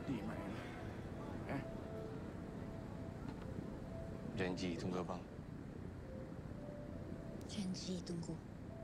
mati main. Janji tunggu abang. Janji tunggu.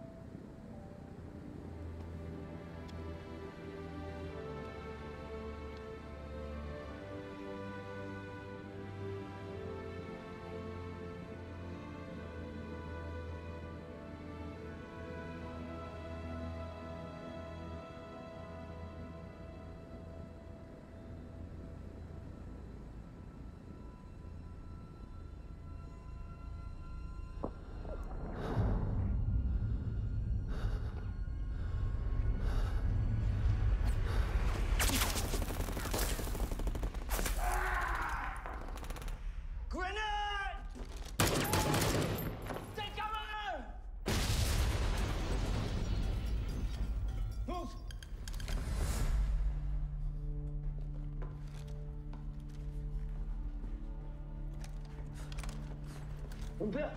Umpir!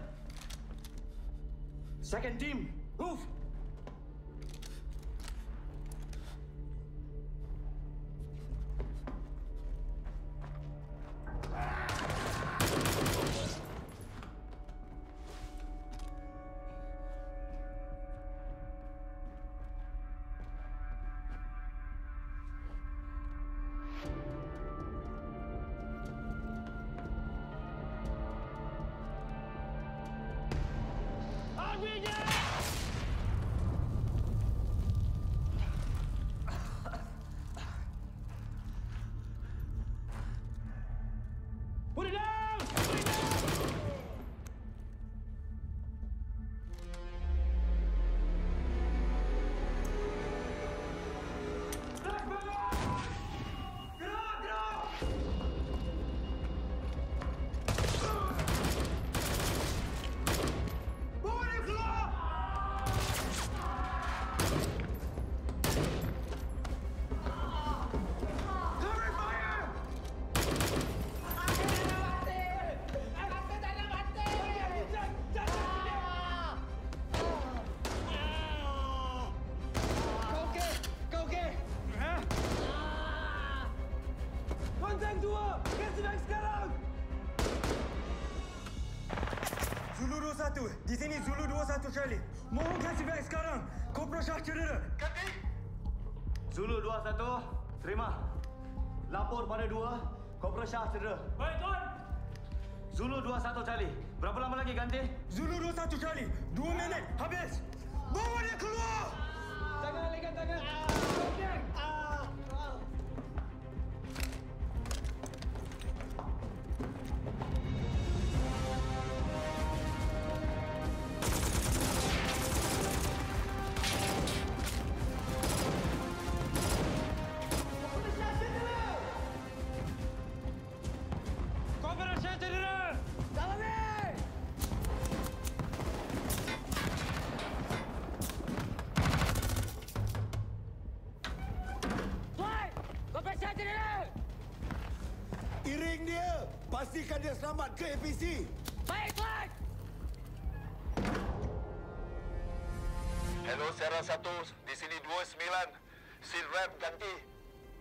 Second team, move! Put it down! Put it down! Gerak, gerak! Gerak, gerak! Bawa dia keluar! Covering fire! Kontak 2! Kasih back sekarang! Zulu 21, di sini Zulu 21 Charlie. Mohon kasih back sekarang. Kopra Shah cedera. Ganti! Zulu 21, terima. Lapor pada 2, Kopra Shah cedera. Baik, Tuan. Zulu 21 Charlie. Berapa lama lagi ganti? Zulu 21 Charlie. 2 minit, habis. Bawa dia keluar! Jangan alihkan tangan. Okey. Kopra Shah cedera. Dalam ni! Tuan! Kopra Shah cedera! Iring dia! Pastikan dia selamat ke APC! Baik, Tuan! Hello, Sarah 1. Di sini 29. Seal rep ganti.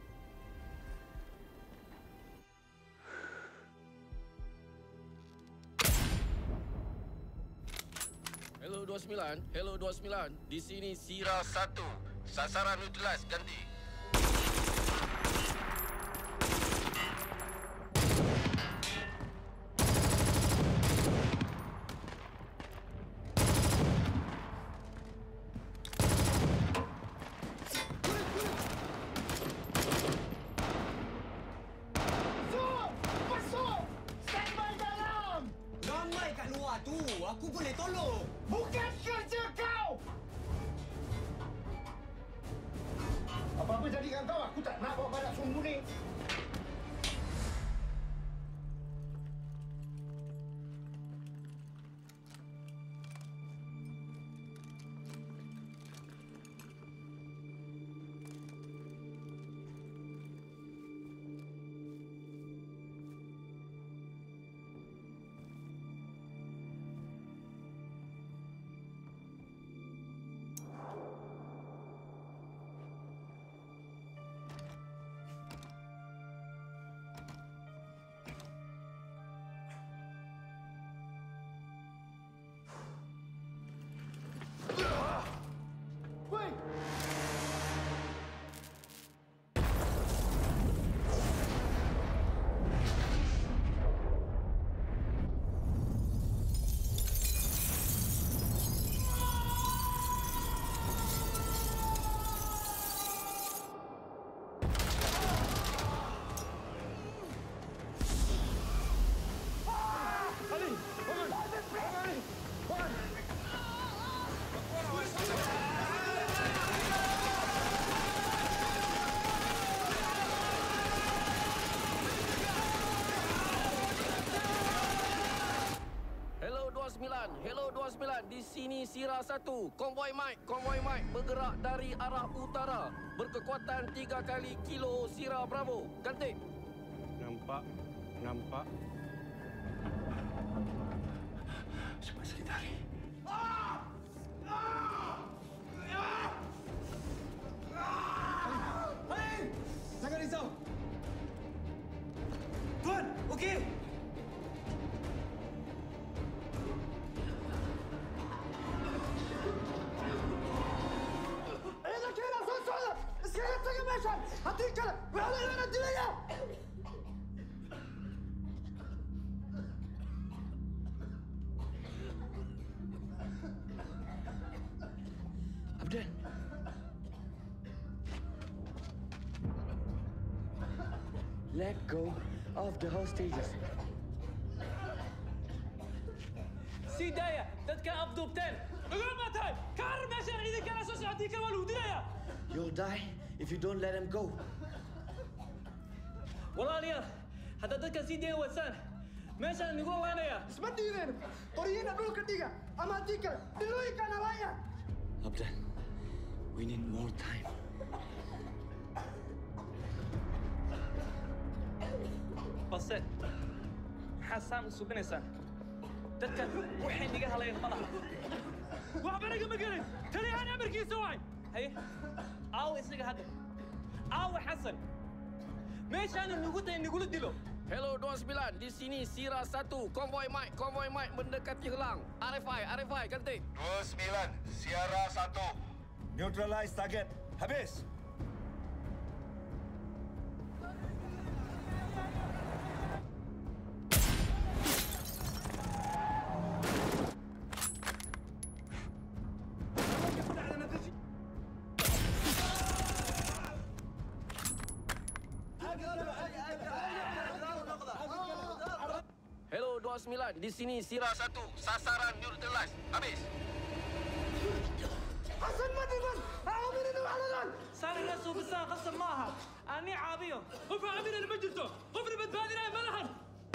Hello 29, Hello 29. Di sini Sira 1. Sasaran neutralize ganti. Ramai kat luar tu. Aku boleh tolong. Bukan kerja kau! Apa-apa jadi dengan kau, aku tak nak bawa badak sumbu ni. Hello 29, di sini Sierra 1. Konvoi Mike bergerak dari arah utara. Berkekuatan 3 kali kilo Sierra Bravo. Ganti. Nampak. Cepat sedari. Hei! Jangan risau. Tuan, okey. إذا كان صوت اسكت يا باشا هديك وعلى انا الدنيا Abdan. Let go of the hostages. سيدايا تذكر أبدو بتن قول ما تاي كار ماشي إذا كان أساس عندك والودايا You'll die if you don't let him go. والله ليا حتى تذكر سيدايا وسان ماشي نقول وانا يا اسمعتي وين طريقنا دول كديك اما تيك دلوي كان رايا Abdan, we need more time. بصيت حسام سوقنا سان تذكر وحين نقاها لين طلع وعبنا قم قرن تري أنا أمريكي سواي هي أو إسنق هذا أو حسن ماشي أنا نقول الدلو Hello 29, di sini Sierra 1. Konvoi Mike mendekati Helang. RFI, ganti. 29, Sierra 1. Neutralize target. Habis. Hello 29, di sini Sierra 1. Sasaran neutralize. Habis. حسن ما تبان عاملين وعلان صار الناس وبسان قسم معها أني عابيهم وفي عاملين المجلسة وفي بدبادي لا ملحن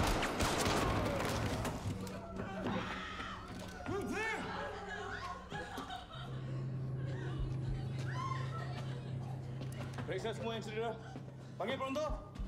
Periksa semua yang cedera. Panggil pronto.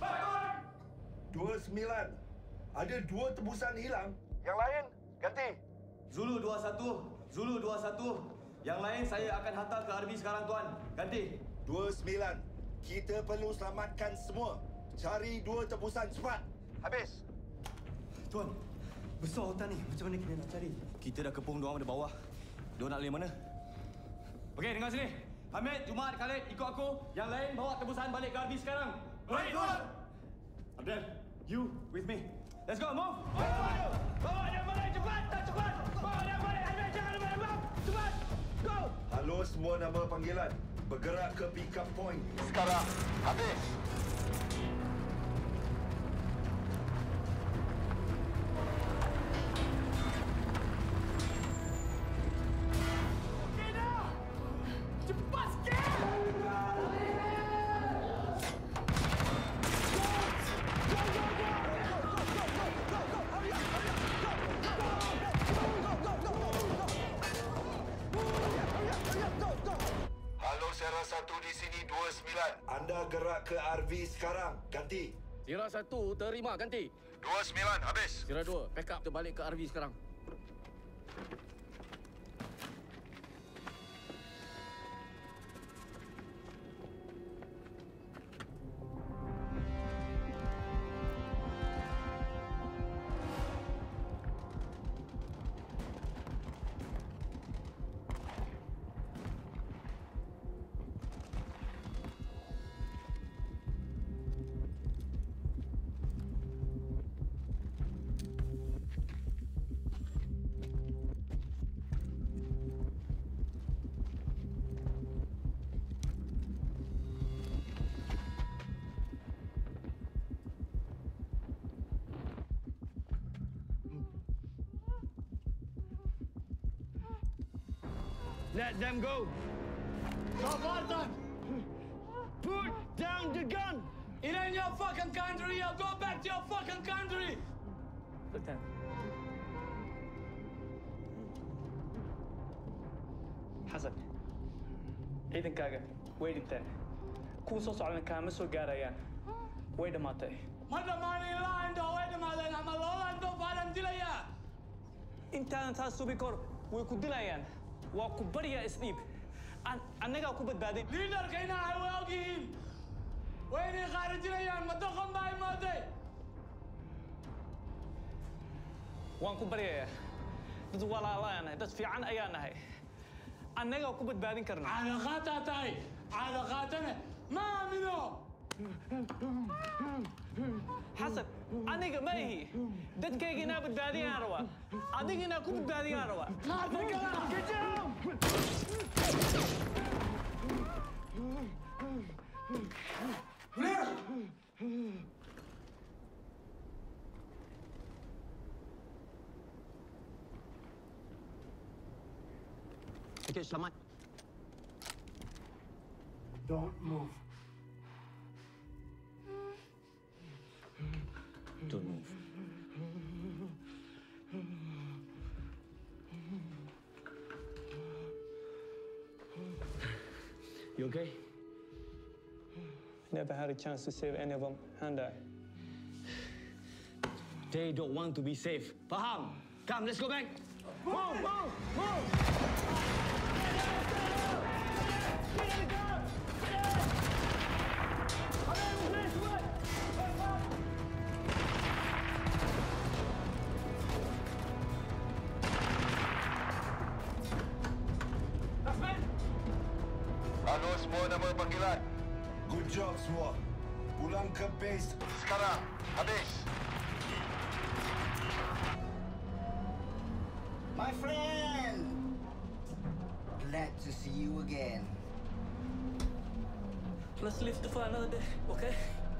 29. Ada 2 tebusan hilang. Yang lain, ganti. Zulu 21. Yang lain saya akan hantar ke RB sekarang, Tuan. Ganti. 29. Kita perlu selamatkan semua. Cari 2 tebusan cepat. Habis. Tuan, besar hutan ni. Macam mana kita nak cari? Kita dah kepung diorang di bawah. Diorang nak lari mana? Okey, dengar sini. Hamid, Jumat, Khalid, ikut aku. Yang lain bawa tebusan balik ke RB sekarang. Baik, Tuan. Abdul, you with me. Let's go, move. bawa dia balik cepat bawa dia balik Hamid jangan lembab cepat go Halo semua nama panggilan. Bergerak ke pick up point. Sekarang. Habis. cepat sikit Halo Sierra 1 di sini 29. Anda gerak ke RV sekarang. Ganti. Sierra 1 terima, ganti. 29 habis. Sierra 2, pack up, kita balik ke RV sekarang. Let them go. Spartan Put down the gun. it ain't your fucking country you go back to your fucking country Sultan xasan ciidankaaga way dhinteen kuwa soo socdana kaama soo gaarayaan way dhammaatay ma dhammaan ilaa indhoo way dhammaadeen ama labada indhoo baanan dilayaa intaadan taas subi kor way ku dilayaan waa ku baryaa isdhiib annagaa ku badbaadin liidarkayna ay way og yihiin waynay khaarijinayaan ma doqon baa imaaday waan ku baryayaa dad walaalaa nahay dad fiican ayaa nahay annagaa ku badbaadin karna caadaqaataa tahay caadaqaatane ma aamino xasan aniga ma ihi dadkayga inaa badbaadiyaan rabaa adiga inaa ku badbaadiyaan rabaa Okay, selamat. Don't move. Don't move. You okay? Never had a chance to save any of them, and I. They don't want to be safe. Faham? Come, let's go back. Move, move, move! Halo semua nama panggilan. Good job semua. Pulang ke base sekarang. Habis. My friend! Glad to see you again. Let's live for another day, okay?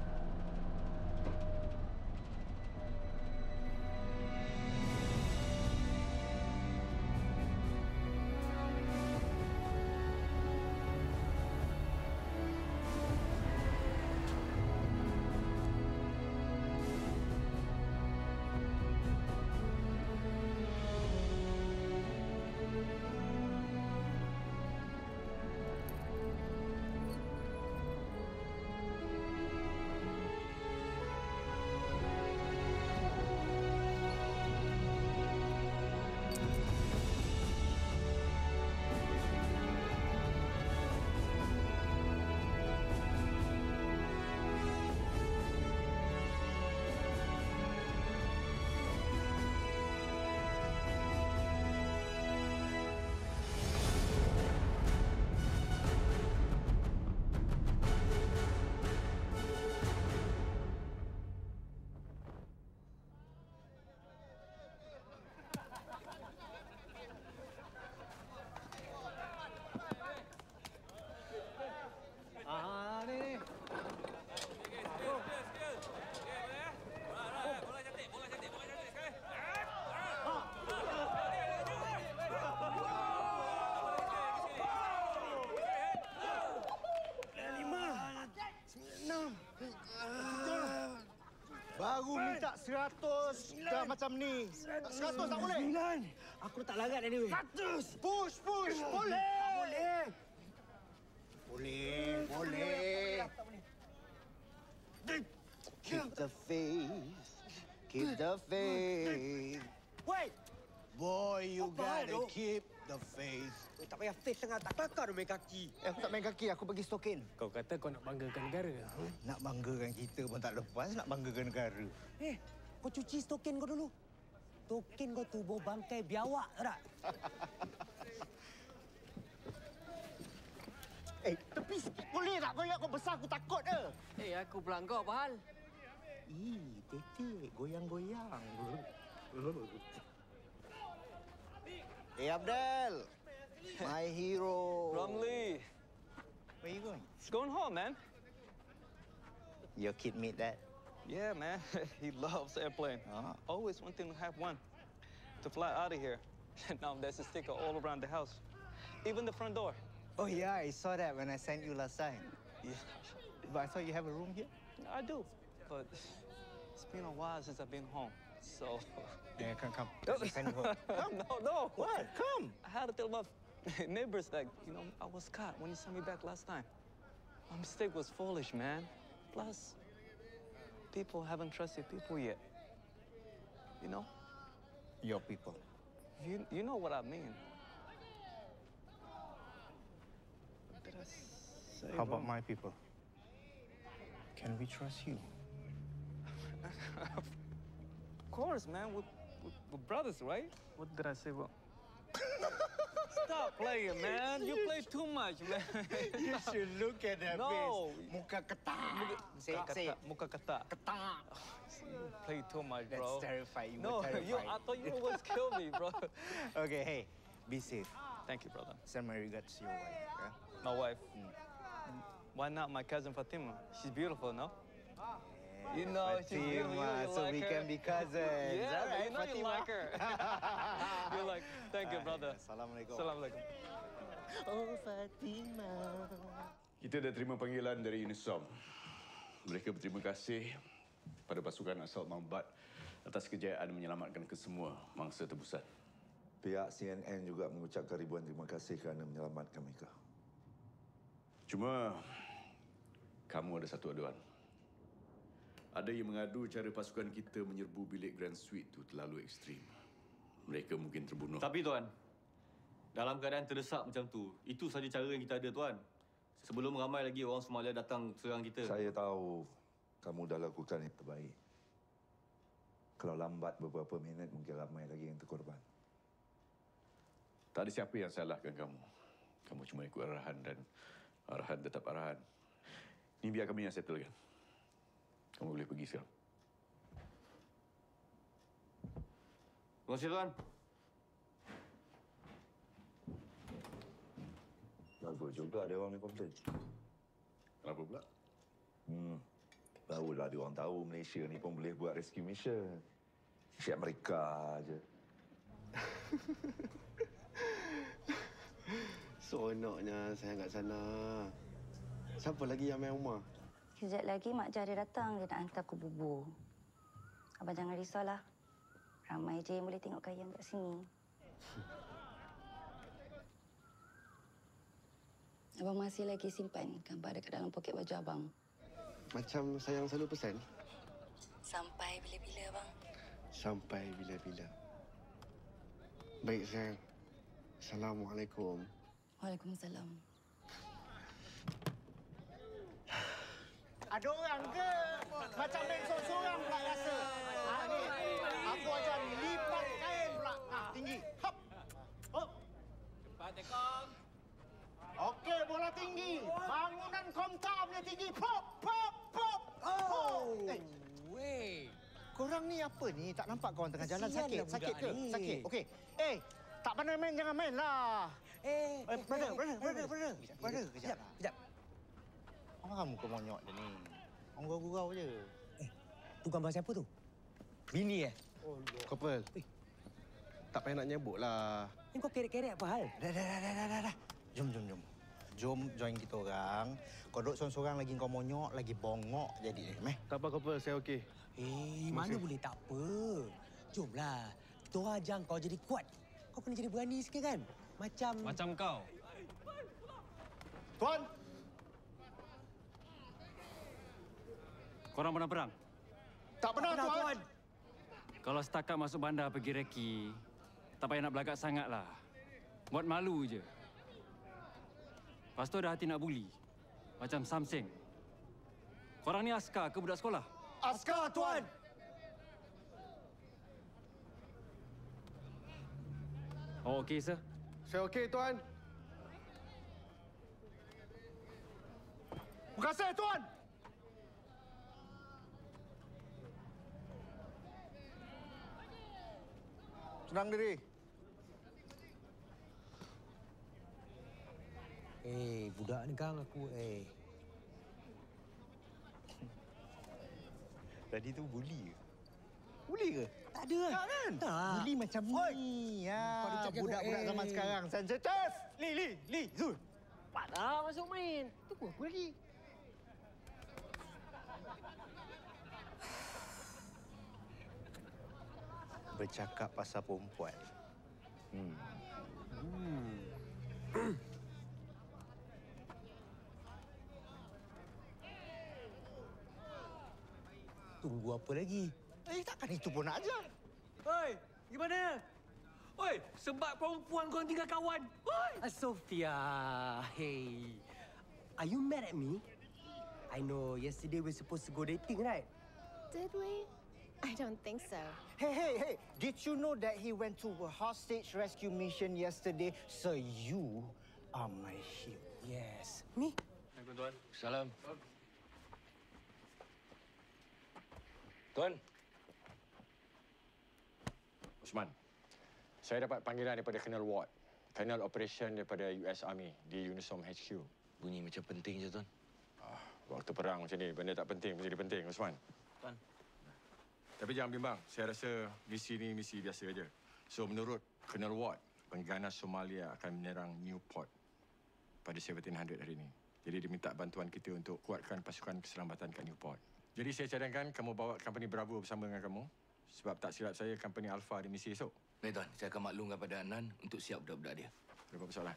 Baru minta 100 dah macam ni. 100 tak boleh. 9. Aku tak larat anyway. 100. Push, push. Boleh. Boleh. Boleh, boleh. Keep the faith. Keep the faith. Wait! Boy, you Apa gotta tu? keep the faith. Tak payah face sangat. Tak kelakar dia main kaki. Aku tak main kaki, aku pergi stokin. Kau kata kau nak banggakan negara. Nak banggakan kita pun tak lepas, nak banggakan negara. Kau cuci stokin kau dulu. Stokin kau tu bau bangkai biawak tak? Tepi sikit boleh tak? Kau ingat kau besar, aku takut ke? Aku pelanggar, apa hal? Tetek, goyang-goyang. Abdel. My hero. Romley, Where you going? it's going home, man. Your kid made that? Yeah, man. He loves airplane. Always wanting to have one to fly out of here. Now there's a sticker all around the house, even the front door. Oh yeah, I saw that when I sent you last time. Yeah, But I saw you have a room here. I do, but it's been a while since I've been home. So, Yeah, come. Let me send you home. no. What? Come. I had to tell my Neighbors, like, you know, I was caught when you sent me back last time. My mistake was foolish, man. Plus, people haven't trusted people yet. You know? Your people. You know what I mean. What did I say? How about my people? Can we trust you? Of course, man. We're brothers, right? What did I say? Well, stop playing, man. You play too much, man. You should look at that No. face. Muka ketak. Say it. Muka kata. Ketak. You play too much, That's bro. terrifying. You No, were terrified. I thought you always kill me, bro. Okay, hey, be safe. Thank you, brother. Send my regards to your wife. Yeah? My wife. Why not my cousin Fatima? She's beautiful, no? You know she's beautiful. You know you so like we her. can be cousins. Yeah, All right, you know you Fatima. like her. You're like, thank you, brother. Assalamualaikum. Assalamualaikum. Oh, Fatima. Kita dah terima panggilan dari Unisom. Mereka berterima kasih pada pasukan Assault Mount Bat atas kejayaan menyelamatkan kesemua mangsa tebusan. Pihak CNN juga mengucapkan ribuan terima kasih kerana menyelamatkan mereka. Cuma, kamu ada satu aduan. Ada yang mengadu cara pasukan kita menyerbu bilik Grand Suite itu terlalu ekstrim. Mereka mungkin terbunuh. Tapi Tuan, dalam keadaan terdesak macam tu, itu saja cara yang kita ada Tuan. Sebelum ramai lagi orang Somalia datang serang kita. Saya tahu kamu dah lakukan yang terbaik. Kalau lambat beberapa minit, mungkin ramai lagi yang terkorban. Tak ada siapa yang salahkan kamu. Kamu cuma ikut arahan dan arahan tetap arahan. Ini biar kami yang settlekan. Kamu boleh pergi sekarang. Terima kasih Tuan. Bagus juga dia orang ni komplain. Kenapa pula? Barulah dia orang tahu Malaysia ni pun boleh buat rescue mission. Siap mereka aje. Seronoknya saya kat sana. Siapa lagi yang main rumah? Kejap lagi Mak Jari datang, dia nak hantar aku bubur. Abang jangan risaulah. Ramai je yang boleh tengok kayang kat sini. Abang masih lagi simpan gambar dekat dalam poket baju abang. Macam sayang selalu pesan? Sampai bila-bila, abang? Sampai bila-bila. Baik, sayang. Assalamualaikum. Waalaikumsalam. Ada orang ke? Macam main sorang-sorang pula rasa. Ni, aku ajar lipat kain pula. Tinggi. Hop. Hop. Cepat, Tekong. Okey, bola tinggi. Bangunan Komtar punya tinggi. Pop, pop, pop. Oh. Weh. Korang ni apa ni? Tak nampak korang tengah jalan Kesian sakit? lah Sakit budak ke? ni. Sakit. Okey. Tak pandai main, jangan main lah. Brother. Kejap. Apa muka monyok dia ni? Orang gurau-gurau je. Tu gambar siapa tu? Bini Kopel. Tak payah nak nyebut lah. Ni kau kerek-kerek apa hal? Dah. Jom. Jom join kita orang. Kau duduk sorang-sorang lagi kau monyok, lagi bongok jadi ni. Tak apa, Kopel. Saya okey. Mana boleh tak apa. Jomlah. Kita orang ajar kau jadi kuat. Kau kena jadi berani sikit kan? Macam kau. Tuan! Korang pernah perang? Tak pernah, Tuan. Kalau setakat masuk bandar pergi reki, tak payah nak belagak sangatlah. Buat malu je. Lepas tu ada hati nak buli. Macam Samseng. Korang ni askar ke budak sekolah? Askar, Tuan! Oh, okey, sir. Saya okey, Tuan. Terima kasih, Tuan! Senang diri. budak ni kang aku Tadi tu bully ke? Bully ke? Tak ada lah. Tak kan? Tak. Bully macam ni. Kau ada cakap Budak-budak zaman sekarang. Sensitif. Li, Zul. Cepatlah masuk main. Tunggu aku lagi. Bercakap pasal perempuan. Tunggu apa lagi? Takkan itu pun aja. Oi, gimana? Oi, sebab perempuan korang tinggal kawan. Oi! Sophia, hey. Are you mad at me? I know yesterday we're supposed to go dating, right? Did we? I don't think so. Hey. Did you know that he went to a hostage rescue mission yesterday? So you are my hero. Yes. Me? Assalamualaikum, Tuan. Salam. Tuan. Osman. Saya dapat panggilan daripada Colonel Ward. Colonel Operation daripada US Army di Unisom HQ. Bunyi macam penting je, Tuan. Waktu perang macam ni, benda tak penting menjadi penting, Osman. Tuan. Tapi jangan bimbang, saya rasa misi ni misi biasa aja. So menurut Colonel Ward, pengganas Somalia akan menyerang Newport pada 1700 hari ini. Jadi dia minta bantuan kita untuk kuatkan pasukan keselamatan kat Newport. Jadi saya cadangkan kamu bawa company Bravo bersama dengan kamu. Sebab tak silap saya, company Alpha ada misi esok. Baik, Tuan. Saya akan maklumkan pada Adnan untuk siap budak-budak dia. Ada apa persoalan?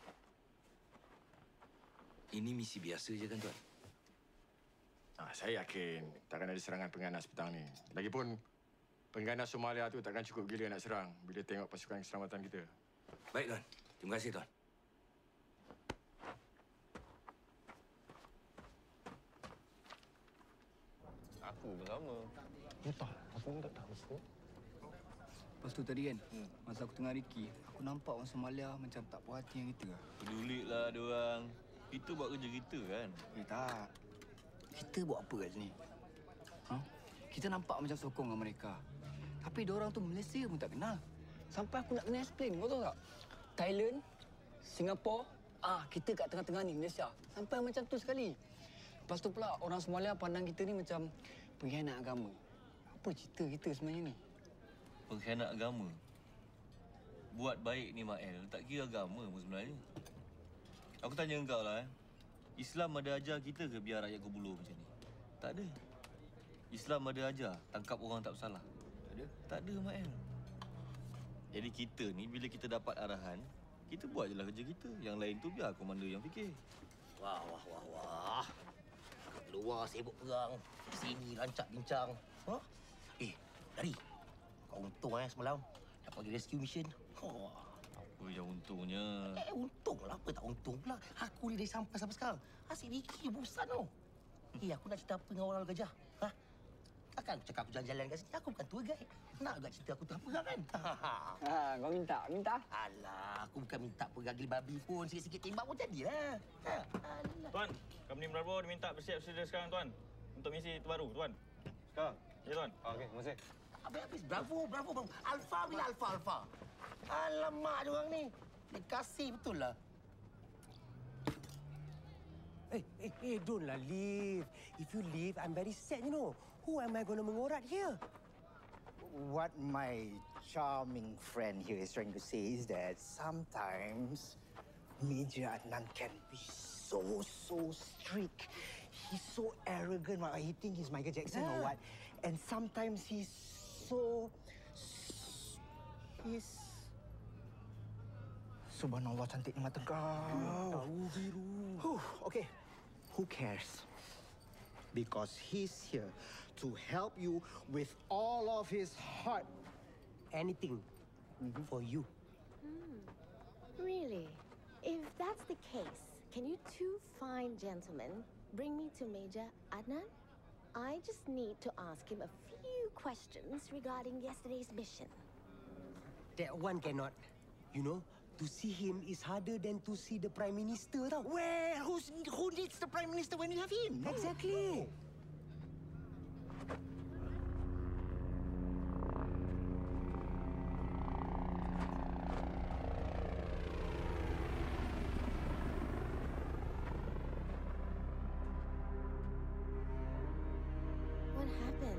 Ini misi biasa je kan, Tuan? Saya yakin takkan ada serangan pengganas petang ni. Lagipun, pengganas Somalia tu takkan cukup gila nak serang bila tengok pasukan keselamatan kita. Baik, Tuan. Terima kasih, Tuan. Aku bersama. Entah, aku pun tak tahu pun. Lepas tu tadi kan, masa aku tengah Ricky, aku nampak orang Somalia macam tak puas hati dengan kita. Pedulilah diorang. Kita buat kerja kita kan? Tak. Kita buat apa kat sini? Ha? Kita nampak macam sokong dengan mereka. Tapi diorang tu Malaysia pun tak kenal. Sampai aku nak kena explain, kau tahu tak? Thailand, Singapura, kita kat tengah-tengah ni, Malaysia. Sampai macam tu sekali. Lepas tu pula orang Somalia pandang kita ni macam pengkhianat agama. Apa cerita kita sebenarnya ni? Pengkhianat agama? Buat baik ni, Mael, tak kira agama pun sebenarnya. Aku tanya engkau lah, Islam ada ajar kita ke biar rakyat berbuluh macam ni? Tak ada. Islam ada ajar tangkap orang tak bersalah? Tak ada. Tak ada, Mael. Jadi kita ni bila kita dapat arahan, kita buat je lah kerja kita. Yang lain tu biar komando yang fikir. Wah. Kat luar sibuk perang. Sini rancak bincang. Ha? Dari. Kau untung semalam. Dapat pergi rescue mission. Apa yang untungnya? Untunglah. Apa tak untung pula. Aku ni dari sampai sekarang. Asyik Ricky bosan tau. Aku nak cerita apa dengan orang gajah? Ha? Takkan aku cakap aku jalan-jalan kat sini. Aku bukan tour guide. Nak agak cerita aku tengah perang kan? Kau minta? Alah, aku bukan minta pergagil babi pun. Sikit-sikit tembak pun jadilah. Alah. Tuan, company Bravo diminta bersiap sedia sekarang, Tuan. Untuk misi terbaru, Tuan. Sekarang? Ya, Tuan. Okey, terima kasih. Habis. Bravo. Alpha bila Alpha. Alamak, diorang ni. Dia kasih betul lah. Don't lah leave. If you leave, I'm very sad, you know. Who am I going to mengorat here? What my charming friend here is trying to say is that sometimes Major Adnan can be so strict. He's so arrogant. He thinks he's Michael Jackson or what. And sometimes he's Subhanallah, cantiknya mata kau. Okay, who cares? Because he's here to help you with all of his heart. Anything for you. Really? If that's the case, can you two fine gentlemen bring me to Major Adnan? I just need to ask him a few questions regarding yesterday's mission. That one cannot. You know, to see him is harder than to see the Prime Minister, tau. Who needs the Prime Minister when you have him? Exactly. What happened?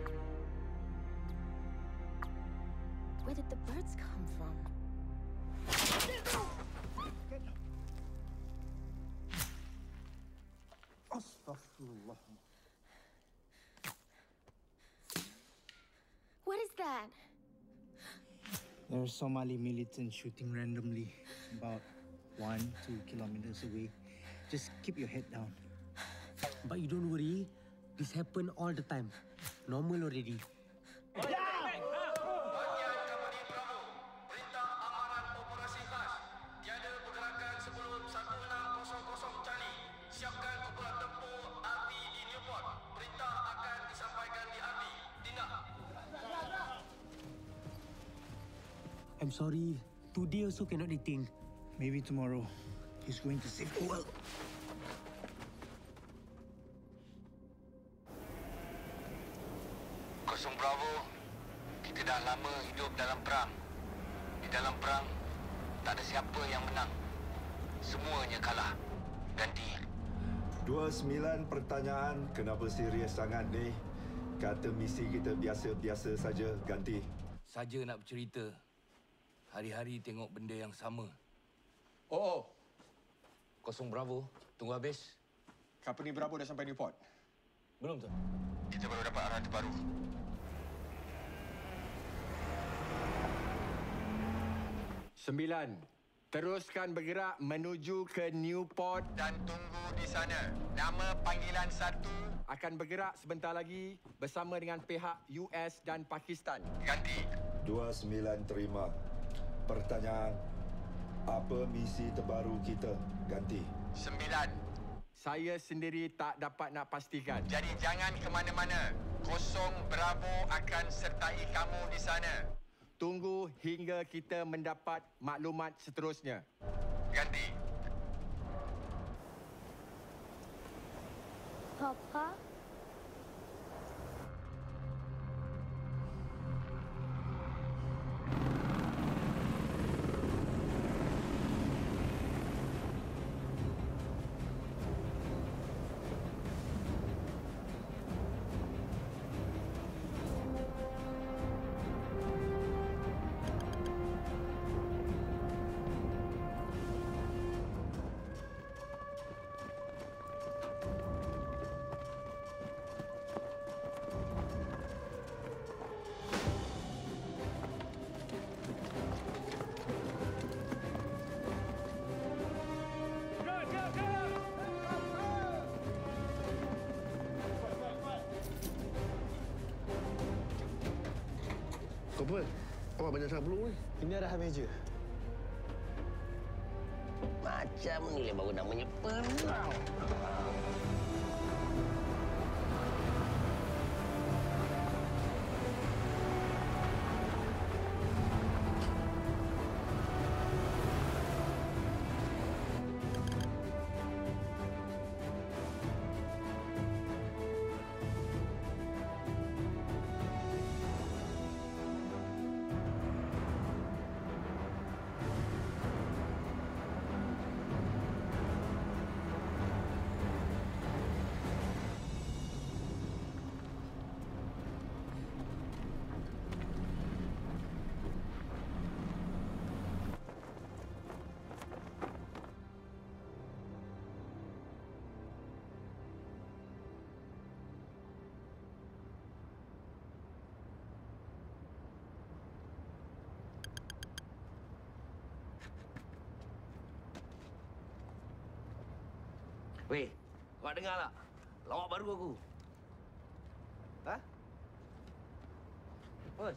Where did the birds come from? Astaghfirullah. What is that? There are Somali militants shooting randomly about 1-2 kilometers away. Just keep your head down. But you don't worry. This happen all the time. Normal already. I'm sorry. Today also cannot dating. Maybe tomorrow. He's going to save the world. Kosong Bravo, kita dah lama hidup dalam perang. Di dalam perang, tak ada siapa yang menang. Semuanya kalah. Ganti. 29 pertanyaan, kenapa serius sangat ni? Kata misi kita biasa-biasa saja, ganti. Saja nak bercerita. Hari-hari tengok benda yang sama. Oh. Kosong Bravo, tunggu habis. Company Bravo dah sampai Newport. Belum tu. Kita baru dapat arah terbaru. Sembilan. Teruskan bergerak menuju ke Newport. Dan tunggu di sana. Nama panggilan 1 akan bergerak sebentar lagi bersama dengan pihak US dan Pakistan. Ganti. 29 terima. Pertanyaan, apa misi terbaru kita? Ganti. 9. Saya sendiri tak dapat nak pastikan. Jadi jangan ke mana-mana. Kosong Bravo akan sertai kamu di sana. Tunggu hingga kita mendapat maklumat seterusnya. Ganti. Papa? Apa? Awak banyak sangat peluk ni. Ini arahan meja. Macam ni lah baru namanya perang. Weh, awak dengar tak? Lawak baru aku. Ha? Bos.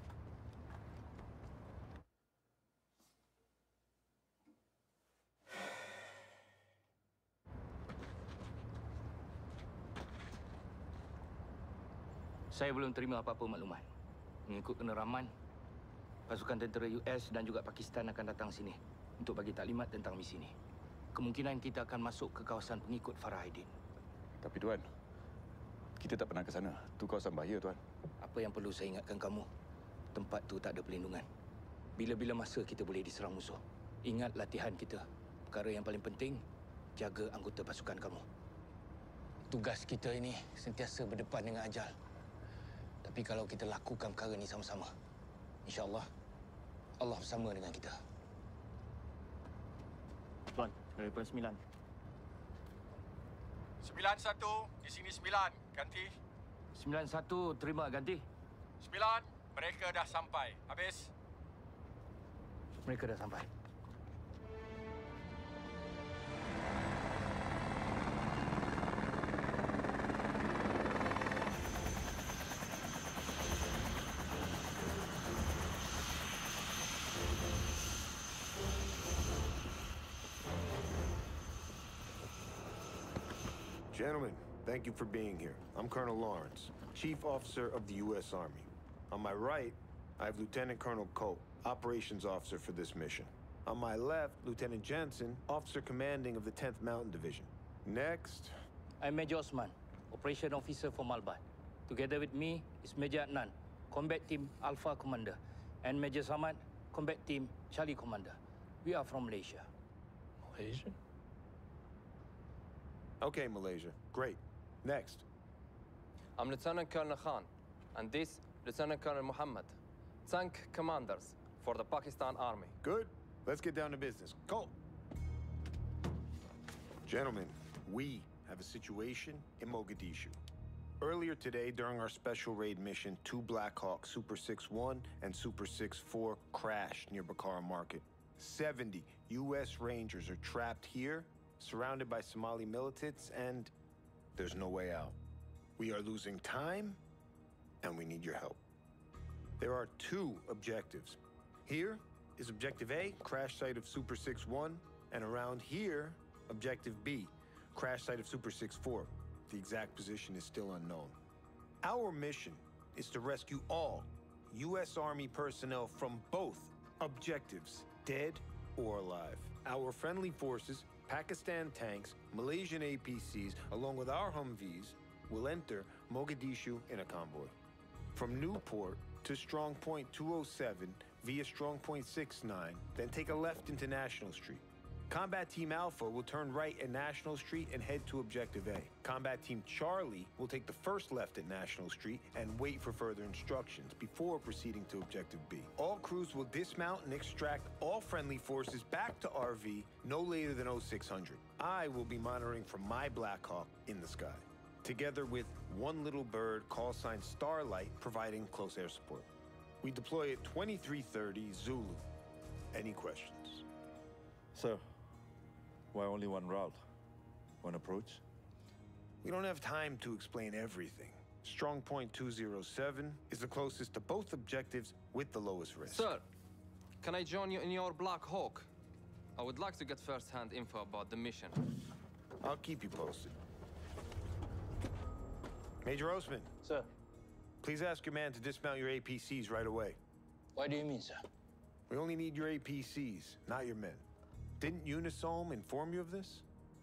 Saya belum terima apa-apa maklumat. Mengikut peneraman, pasukan tentera US dan juga Pakistan akan datang sini untuk bagi taklimat tentang misi ini. Kemungkinan kita akan masuk ke kawasan pengikut Farahidin. Tapi Tuan, kita tak pernah ke sana. Itu kawasan bahaya, Tuan. Apa yang perlu saya ingatkan kamu, tempat tu tak ada perlindungan. Bila-bila masa kita boleh diserang musuh. Ingat latihan kita. Perkara yang paling penting, jaga anggota pasukan kamu. Tugas kita ini sentiasa berdepan dengan ajal. Tapi kalau kita lakukan perkara ini sama-sama, insya-Allah, Allah bersama dengan kita. Tuan, daripada 9. 91, di sini 9. Ganti. 91, terima ganti. 9, mereka dah sampai. Habis. Mereka dah sampai. Gentlemen, thank you for being here. I'm Colonel Lawrence, Chief Officer of the U.S. Army. On my right, I have Lieutenant Colonel Cope, Operations Officer for this mission. On my left, Lieutenant Jensen, Officer Commanding of the 10th Mountain Division. Next... I'm Major Osman, Operation Officer for Malbat. Together with me is Major Adnan, Combat Team Alpha Commander, and Major Samad, Combat Team Charlie Commander. We are from Malaysia. Malaysia? Okay, Malaysia. Great. Next. I'm Lieutenant Colonel Khan, and this Lieutenant Colonel Muhammad, tank commanders for the Pakistan Army. Good. Let's get down to business. Go. Gentlemen, we have a situation in Mogadishu. Earlier today, during our special raid mission, 2 Black Hawks, Super 6-1 and Super 6-4, crashed near Bakara Market. 70 U.S. Rangers are trapped here, surrounded by Somali militants, and there's no way out. We are losing time, and we need your help. There are 2 objectives. Here is Objective A, crash site of Super 6-1, and around here, Objective B, crash site of Super 6-4. The exact position is still unknown. Our mission is to rescue all U.S. Army personnel from both objectives, dead or alive. Our friendly forces, Pakistan tanks, Malaysian APCs, along with our Humvees, will enter Mogadishu in a convoy. From Newport to Strong Point 207 via Strong Point 69, then take a left into National Street. Combat Team Alpha will turn right at National Street and head to Objective A. Combat Team Charlie will take the first left at National Street and wait for further instructions before proceeding to Objective B. All crews will dismount and extract all friendly forces back to RV no later than 0600. I will be monitoring from my Black Hawk in the sky, together with one little bird, call sign Starlight, providing close air support. We deploy at 2330 Zulu. Any questions? Sir, why only one route? One approach? We don't have time to explain everything. Strong Point 207 is the closest to both objectives with the lowest risk. Sir, can I join you in your Black Hawk? I would like to get first-hand info about the mission. I'll keep you posted. Major Osman. Sir. Please ask your man to dismount your APCs right away. What do you mean, sir? We only need your APCs, not your men. Didn't Unisom inform you of this?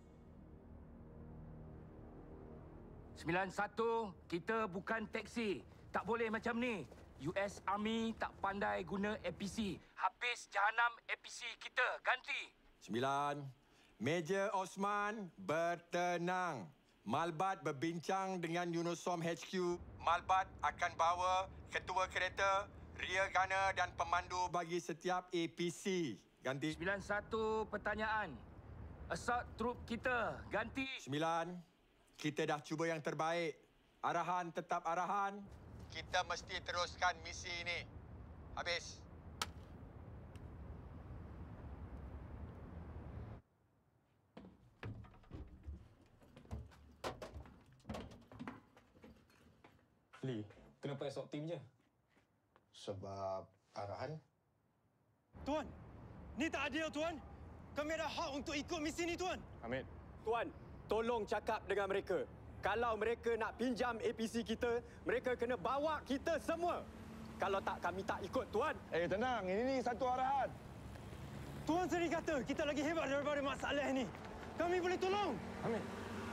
91, kita bukan taksi. Tak boleh macam ni. US Army tak pandai guna APC. Habis jahanam APC kita. Ganti. 9. Major Osman bertenang. Malbat berbincang dengan Unisom HQ. Malbat akan bawa ketua kereta, rear gunner dan pemandu bagi setiap APC. Ganti. 91 pertanyaan. Assault troop kita. Ganti. 9. Kita dah cuba yang terbaik. Arahan tetap arahan. Kita mesti teruskan misi ini. Habis. Lee, kenapa esok tim je? Sebab arahan. Tuan, ni tak adil, Tuan. Kami ada hak untuk ikut misi ni, Tuan. Hamid. Tuan, tolong cakap dengan mereka. Kalau mereka nak pinjam APC kita, mereka kena bawa kita semua. Kalau tak, kami tak ikut, Tuan. Tenang. Ini satu arahan. Tuan sendiri kata kita lagi hebat daripada Mak Saleh ni. Kami boleh tolong. Hamid.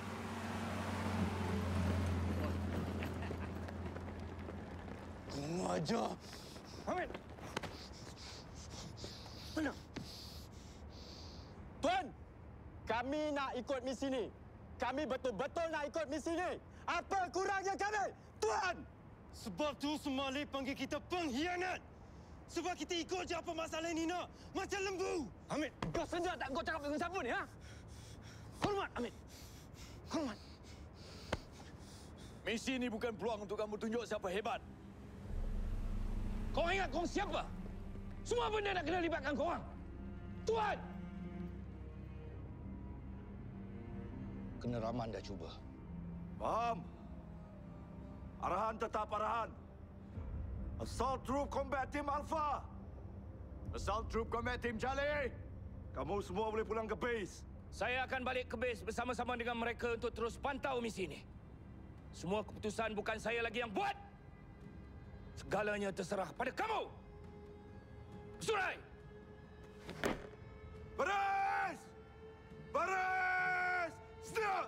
Kurang ajar. Hamid. Tenang. Tuan, kami nak ikut misi ni. Kami betul-betul nak ikut misi ni. Apa kurangnya kami? Tuan! Sebab tu Somali panggil kita pengkhianat. Sebab kita ikut je apa masalah ni nak. Macam lembu. Hamid, kau senjak tak kau cakap dengan siapa ni, ha? Hormat, Hamid. Hormat. Misi ini bukan peluang untuk kamu tunjuk siapa hebat. Kau ingat kau siapa? Semua benda nak kena libatkan kau orang. Tuan! Kena Rahman dah cuba. Faham? Arahan tetap arahan. Assault Troop Combat Team Alpha. Assault Troop Combat Team Charlie. Kamu semua boleh pulang ke base. Saya akan balik ke base bersama-sama dengan mereka untuk terus pantau misi ini. Semua keputusan bukan saya lagi yang buat. Segalanya terserah pada kamu. Bersurai! Baris! Baris! Stop!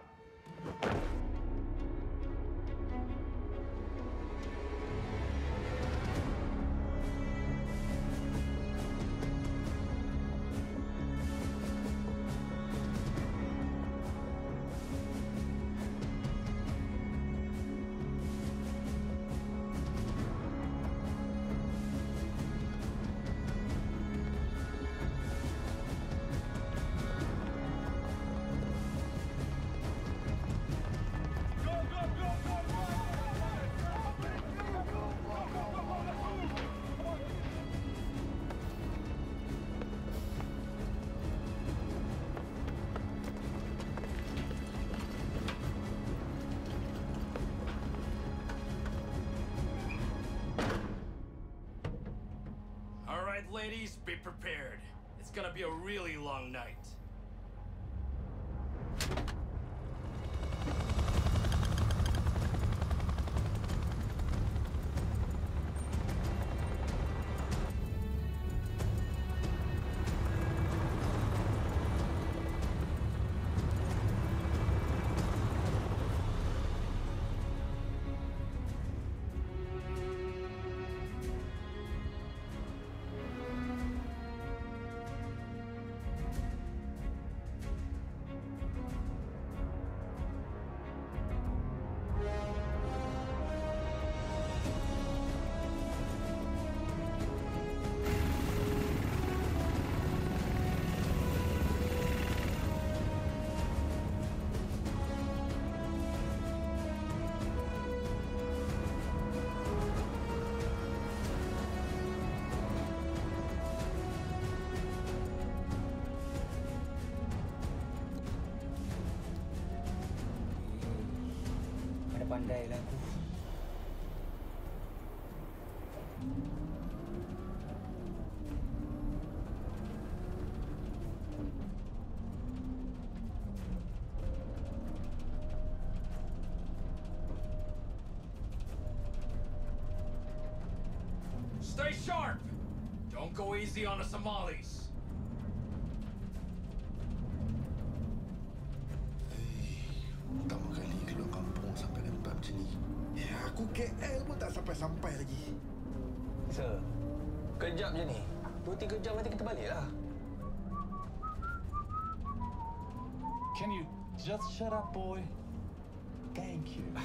Ladies, be prepared. It's gonna be a really long night. Pandailah aku. Stay sharp! Don't go easy on the Somalis. Pertama kali keluar kampung sampai tempat macam ni. Ya, aku KL pun tak sampai-sampai lagi. Sir, kejap je ni. 2-3 jam nanti kita balik lah. Can you just shut up, boy? Thank you.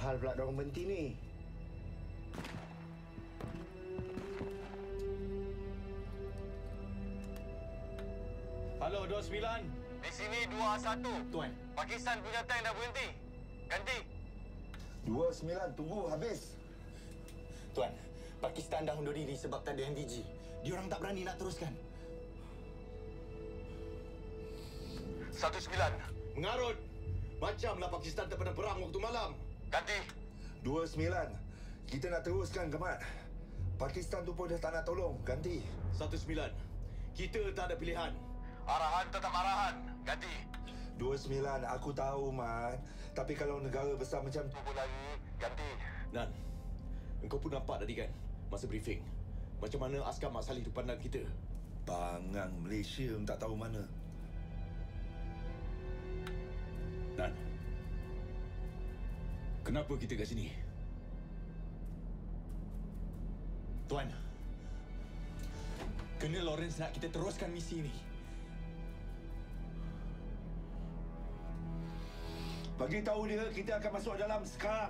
hal pula dorang berhenti ni? Halo, 29. Di sini 21. Tuan. Pakistan punya tank dah berhenti. Ganti. 29, tunggu habis. Tuan, Pakistan dah undur diri sebab tak ada MDG. Diorang tak berani nak teruskan. 19. Mengarut. Macamlah Pakistan tak pernah perang waktu malam. Ganti. 29. Kita nak teruskan ke, Mat? Pakistan tu pun dah tak nak tolong. Ganti. 19. Kita tak ada pilihan. Arahan tetap arahan. Ganti. 29, aku tahu, Mat. Tapi kalau negara besar macam tu pun lagi, ganti. Nan, engkau pun nampak tadi kan? Masa briefing. Macam mana askar Mat Salih tu pandang kita. Bangang Malaysia tak tahu mana. Nan, kenapa kita kat sini? Tuan, Colonel Lawrence nak kita teruskan misi ni. Bagi tahu dia kita akan masuk dalam sekarang.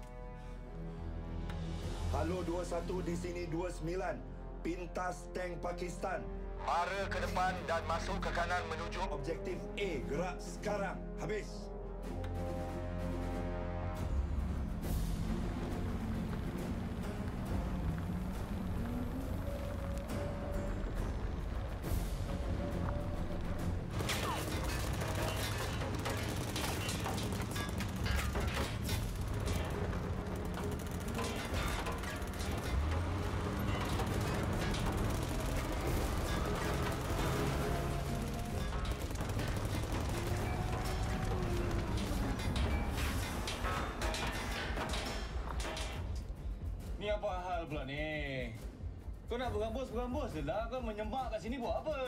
Halo 21, di sini 29. Pintas tank Pakistan. Mara ke depan dan masuk ke kanan menuju objektif A. Gerak sekarang. Habis. Ni apa hal pula ni? Kau nak berambus je lah. Kau menyemak kat sini buat apa?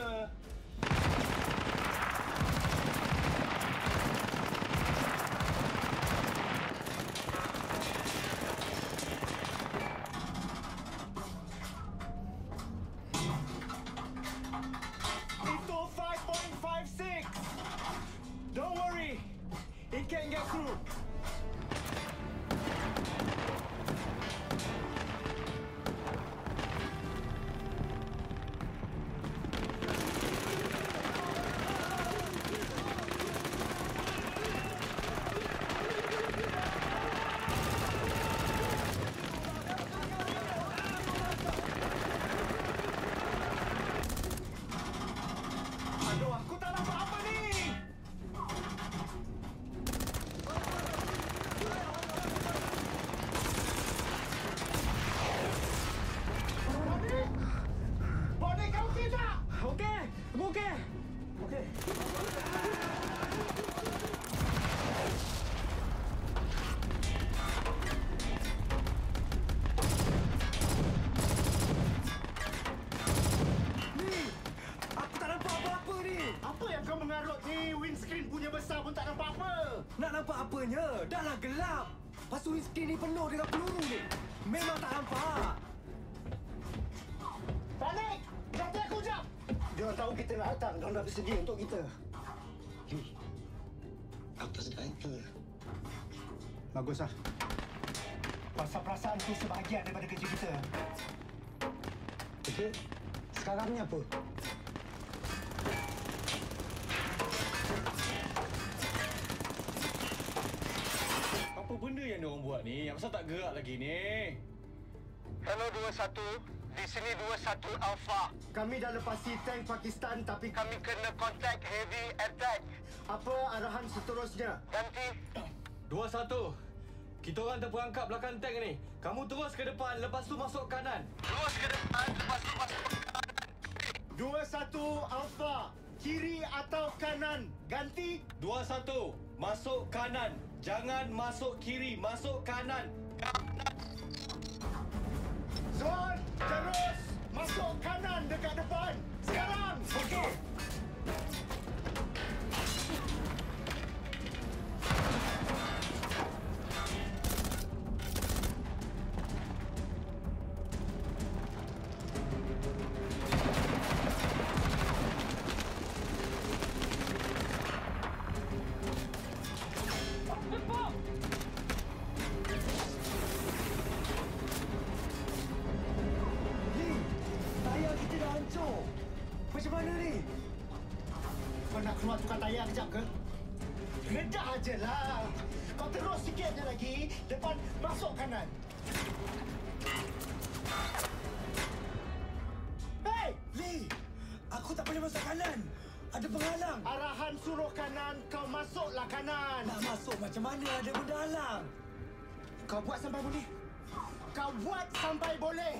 Itu 5.56. Don't worry. It can get through. Aduh, aku tak nampak apa ni! Bodi, kau okey tak? Okey, aku okey. Okey. Aku tak nampak apa-apa ni. Apa yang kau mengarut ni? Windscreen punya besar pun tak nampak apa. Nak nampak apanya? Dah lah gelap. Lepas tu windscreen ni penuh dengan peluru ni. Memang tak nampak. Balik! Ganti aku jap! Dia tahu kita nak datang. Dia dah bersedia untuk kita. Lee, aku tak sedar itu. Baguslah. Pasal perasaan tu sebahagian daripada kerja kita. Okey, sekarang ni apa? Apa benda yang diorang buat ni? Asal tak gerak lagi ni? Hello 21. Di sini 21 Alpha. Kami dah lepasi tank Pakistan tapi kami kena contact heavy attack. Apa arahan seterusnya? Ganti. 21. Kita orang terperangkap belakang tank ni. Kamu terus ke depan, lepas tu masuk kanan. Terus ke depan, lepas tu masuk ke kanan. 21 Alpha. Kiri atau kanan? Ganti. 21. Masuk kanan. Jangan masuk kiri, masuk kanan. Zon, terus masuk kanan dekat depan. Sekarang. Okey. hancur. Macam mana ni? Kau nak keluar tukar tayar kejap ke? Redah je lah. Kau terus sikit je lagi. Depan masuk kanan. Hei! Lee! Aku tak boleh masuk kanan. Ada penghalang. Arahan suruh kanan, kau masuklah kanan. Nak masuk macam mana? Ada benda halang. Kau buat sampai boleh. Kau buat sampai boleh.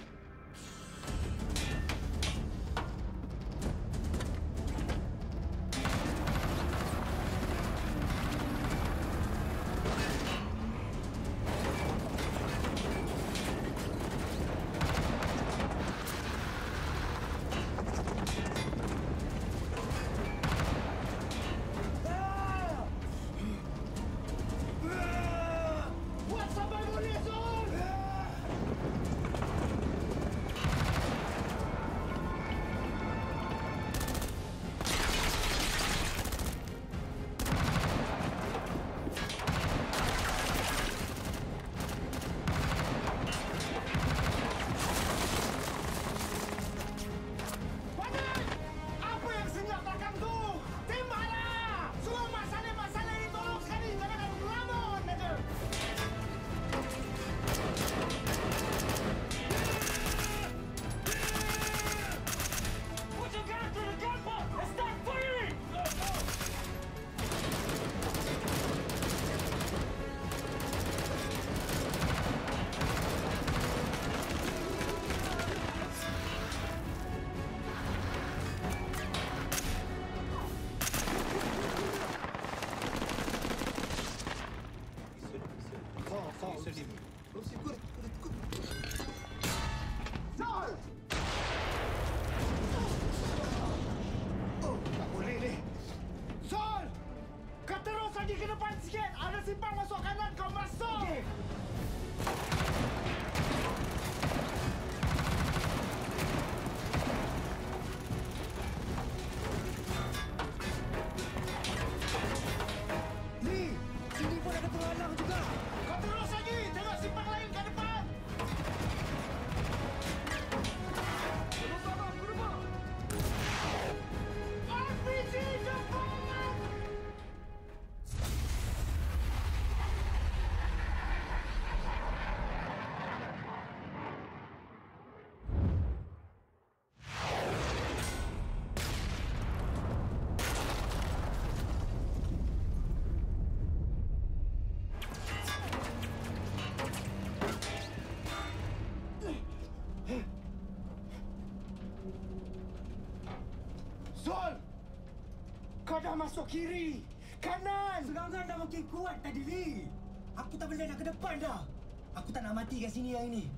Kau dah masuk kiri. Kanan. Serangan dah makin kuat tadi, Lee. Aku tak boleh nak ke depan dah. Aku tak nak mati kat sini hari ni.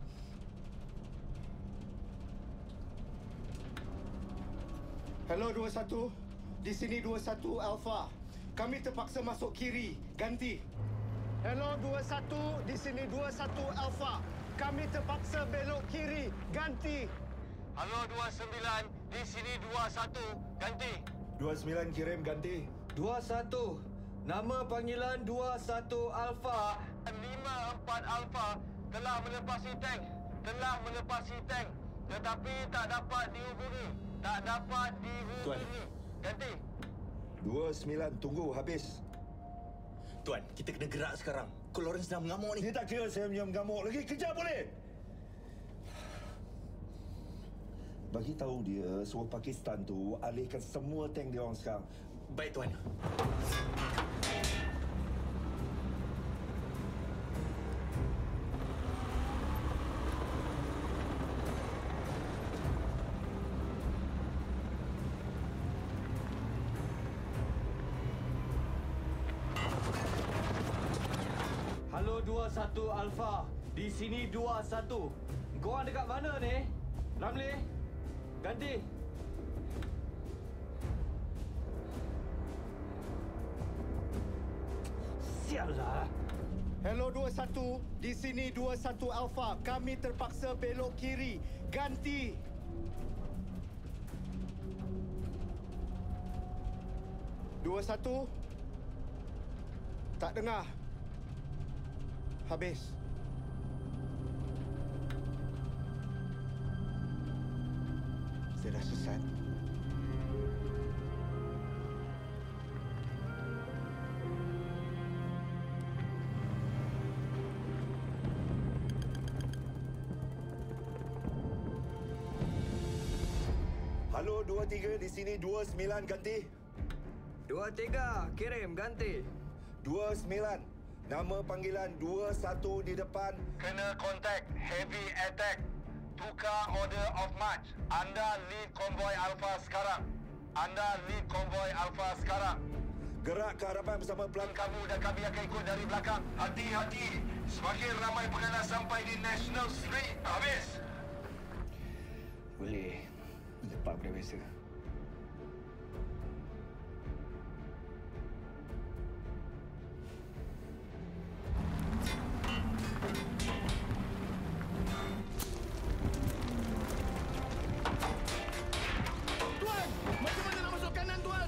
Hello 21. Di sini 21 Alpha. Kami terpaksa masuk kiri. Ganti. Hello 21. Di sini 21 Alpha. Kami terpaksa belok kiri. Ganti. Halo 29, di sini 21, ganti. 29 kirim ganti. 21. Nama panggilan 21 Alpha. 54 Alpha telah melepasi tank. Tetapi tak dapat dihubungi. Ganti. 29 tunggu habis. Tuan, kita kena gerak sekarang. Kau Lawrence dah mengamuk ni. Dia tak kira saya mengamuk lagi. Kejar boleh. Bagi tahu dia suruh Pakistan tu alihkan semua tank dia orang sekarang. Baik, Tuan. Halo 21 Alpha. Di sini 21. Kau orang dekat mana ni? Ramli? Ganti. Sialah. Hello 21. Di sini 21 Alpha. Kami terpaksa belok kiri. Ganti. Dua satu. Tak dengar. Habis. sesat. Halo 23, di sini 29 ganti. 23, kirim ganti. 29, nama panggilan 21 di depan. Kena kontak. Heavy attack. Tukar order of march. Anda lead konvoi Alpha sekarang. Gerak ke hadapan bersama pelanggan kamu dan kami akan ikut dari belakang. Hati-hati. Semakin ramai penganas sampai di National Street. Habis. Boleh. Cepat pada biasa. Tuan! Macam mana nak masuk kanan, Tuan?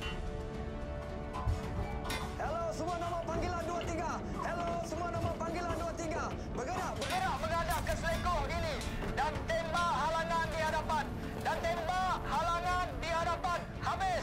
Hello, semua nama panggilan 23. Hello, semua nama panggilan 23. Bergerak menghadap ke selekor ini. Dan tembak halangan di hadapan. Habis.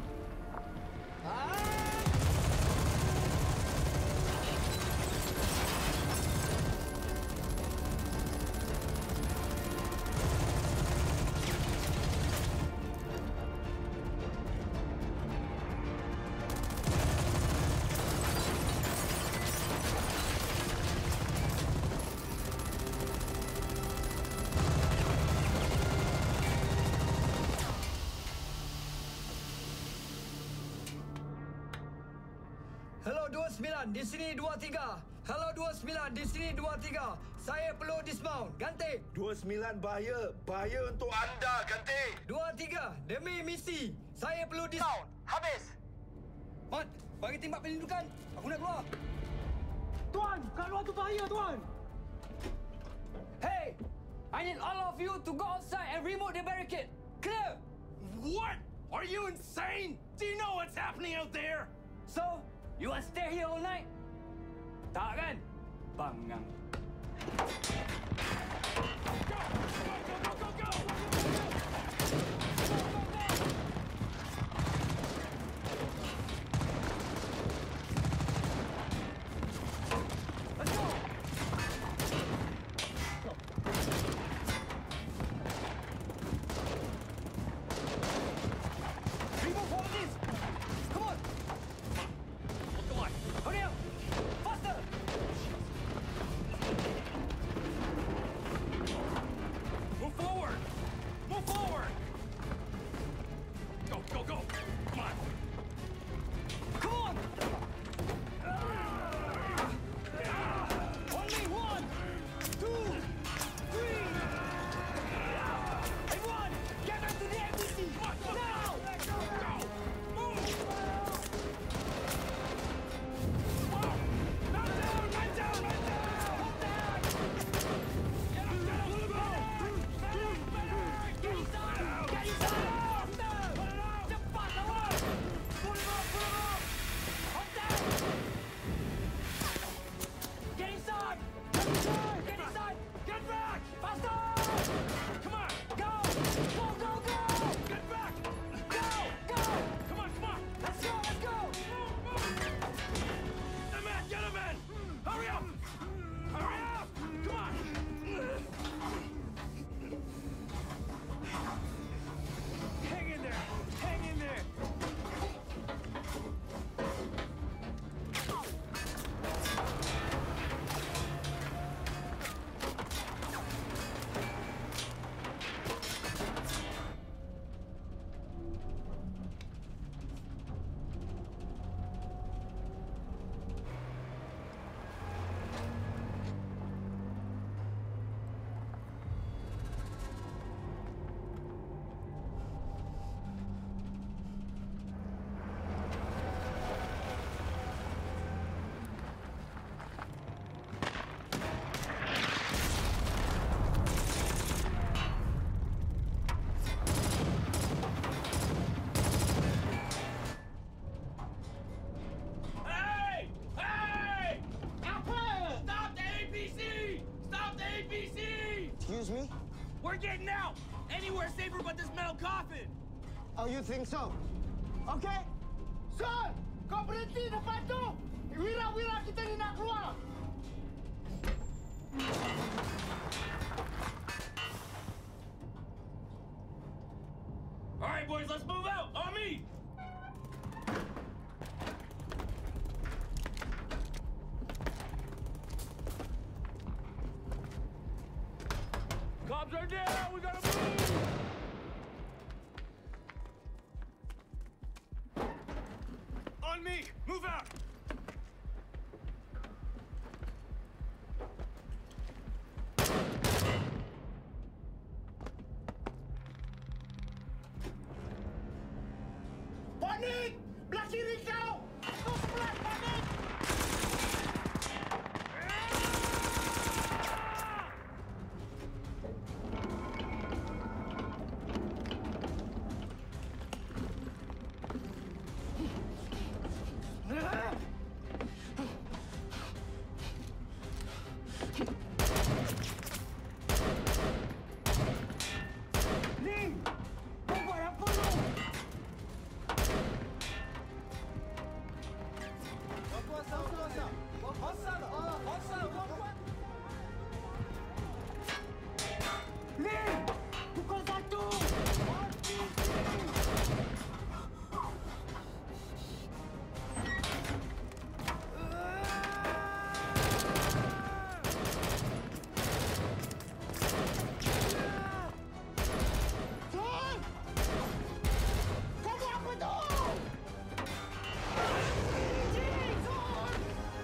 Hello 29, di sini 23. Hello 29, di sini 23. Saya perlu dismount. Ganti. 29 bahaya. Bahaya untuk anda. Ganti. 23, demi misi. Saya perlu dismount. Habis. Mat, bagi tembak pendudukan. Aku nak keluar. Tuan, kat luar tu bahaya, Tuan. Hey, I need all of you to go outside and remove the barricade. Clear. What? Are you insane? Do you know what's happening out there? So, you want to stay here all night? Tak kan? Bangang. anywhere safer but this metal coffin! Oh, you think so? Okay. Son! Kau berhenti depan tu! Wira-wira kita ni nak keluar! All right, boys, let's move out! On me! Cops are down! We gotta move! On me! Move out! Panik! Belah kiri kau! Kau sebelah panik! Ling! Kau buat apa tu? Ling! Pukul 1! Son! Kau buat apa tu? Son!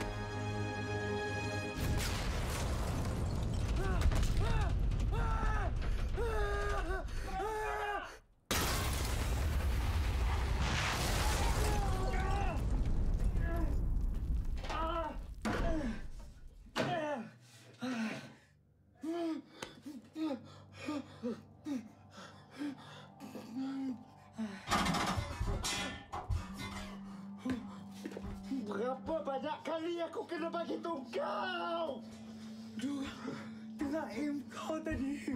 Berapa banyak kali aku kena bagi tahu kau? Tengah aim kau tadi.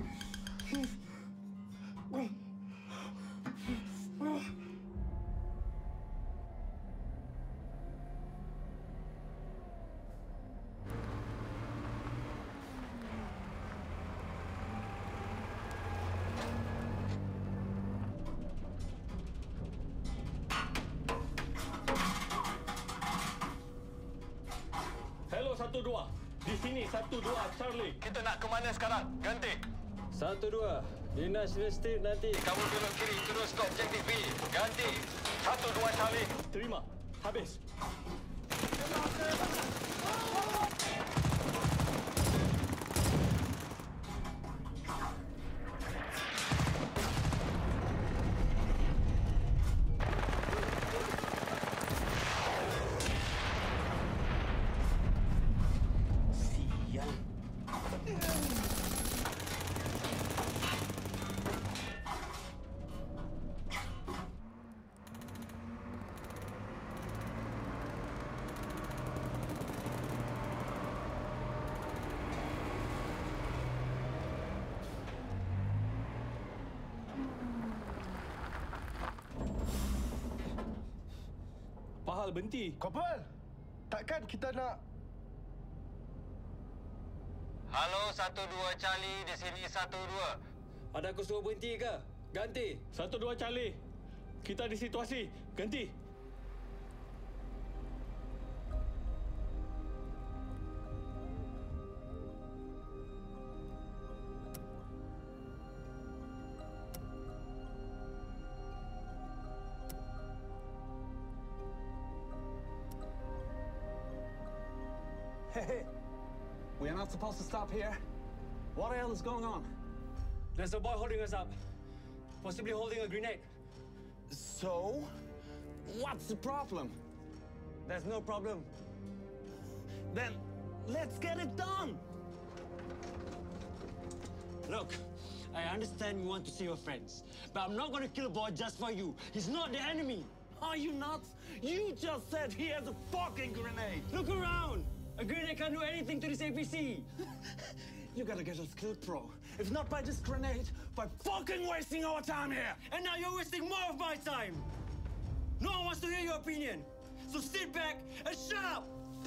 Hello 1-2. Di sini 1-2 Charlie. Kita nak ke mana sekarang? Ganti. 1-2. Di National Street nanti. Kamu belok kiri terus ke objektif B. Ganti. 1-2 Charlie. Terima. Habis. Pahal berhenti. Kopal! Takkan kita nak... Halo 1-2 Charlie, di sini 1-2. Ada aku suruh berhenti ke? Ganti. 1-2 Charlie. Kita di situasi. Ganti. Hey, we are not supposed to stop here. What the hell is going on? There's a boy holding us up. Possibly holding a grenade. So, what's the problem? There's no problem. Then, let's get it done! Look, I understand you want to see your friends, but I'm not going to kill a boy just for you. He's not the enemy. Are you nuts? You just said he has a fucking grenade! Look around! A grenade can't do anything to this APC. You gotta get a skill pro If not by this grenade, by fucking wasting our time here! And now you're wasting more of my time! No one wants to hear your opinion! So sit back and shut up!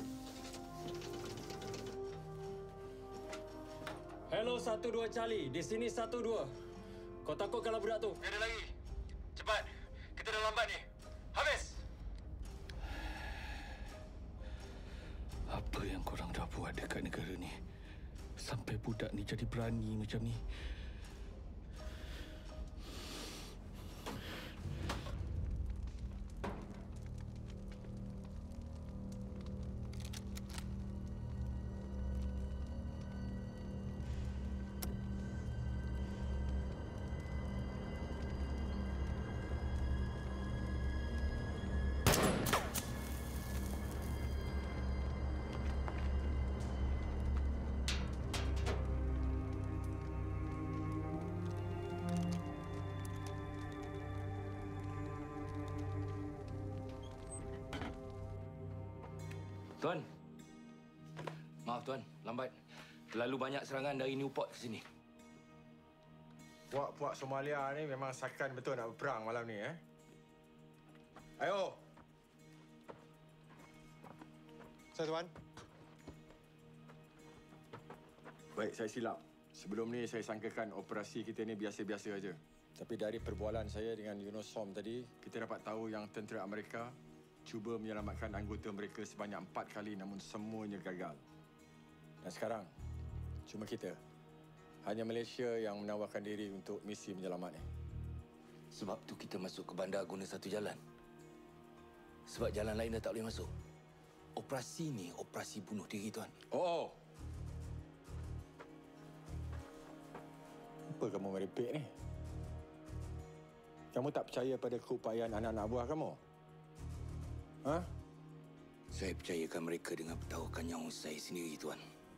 Hello 1-2 Charlie, di sini 1-2. Kau takut kalau budak tu? Ada lagi. Cepat. Kita dah lambat ni. Habis! Apa yang korang dah buat dekat negara ni? Sampai budak ni jadi berani macam ni. Tuan. Maaf tuan, lambat. Terlalu banyak serangan dari Newport ke sini. Puak-puak Somalia ni memang sakan betul nak berperang malam ni, eh? Ayo! Saya tuan. Baik, saya silap. Sebelum ni saya sangkakan operasi kita ni biasa-biasa aja. Tapi dari perbualan saya dengan UNOSOM tadi, kita dapat tahu yang tentera Amerika cuba menyelamatkan anggota mereka sebanyak 4 kali namun semuanya gagal. Dan sekarang, cuma kita. Hanya Malaysia yang menawarkan diri untuk misi menyelamat ni. Sebab tu kita masuk ke bandar guna satu jalan. Sebab jalan lain dah tak boleh masuk. Operasi ni operasi bunuh diri, tuan. Oh! Apa kamu merepek ni? Kamu tak percaya pada keupayaan anak-anak buah kamu? Ha? Saya percayakan mereka dengan pertaruhkan nyawa saya sendiri, tuan.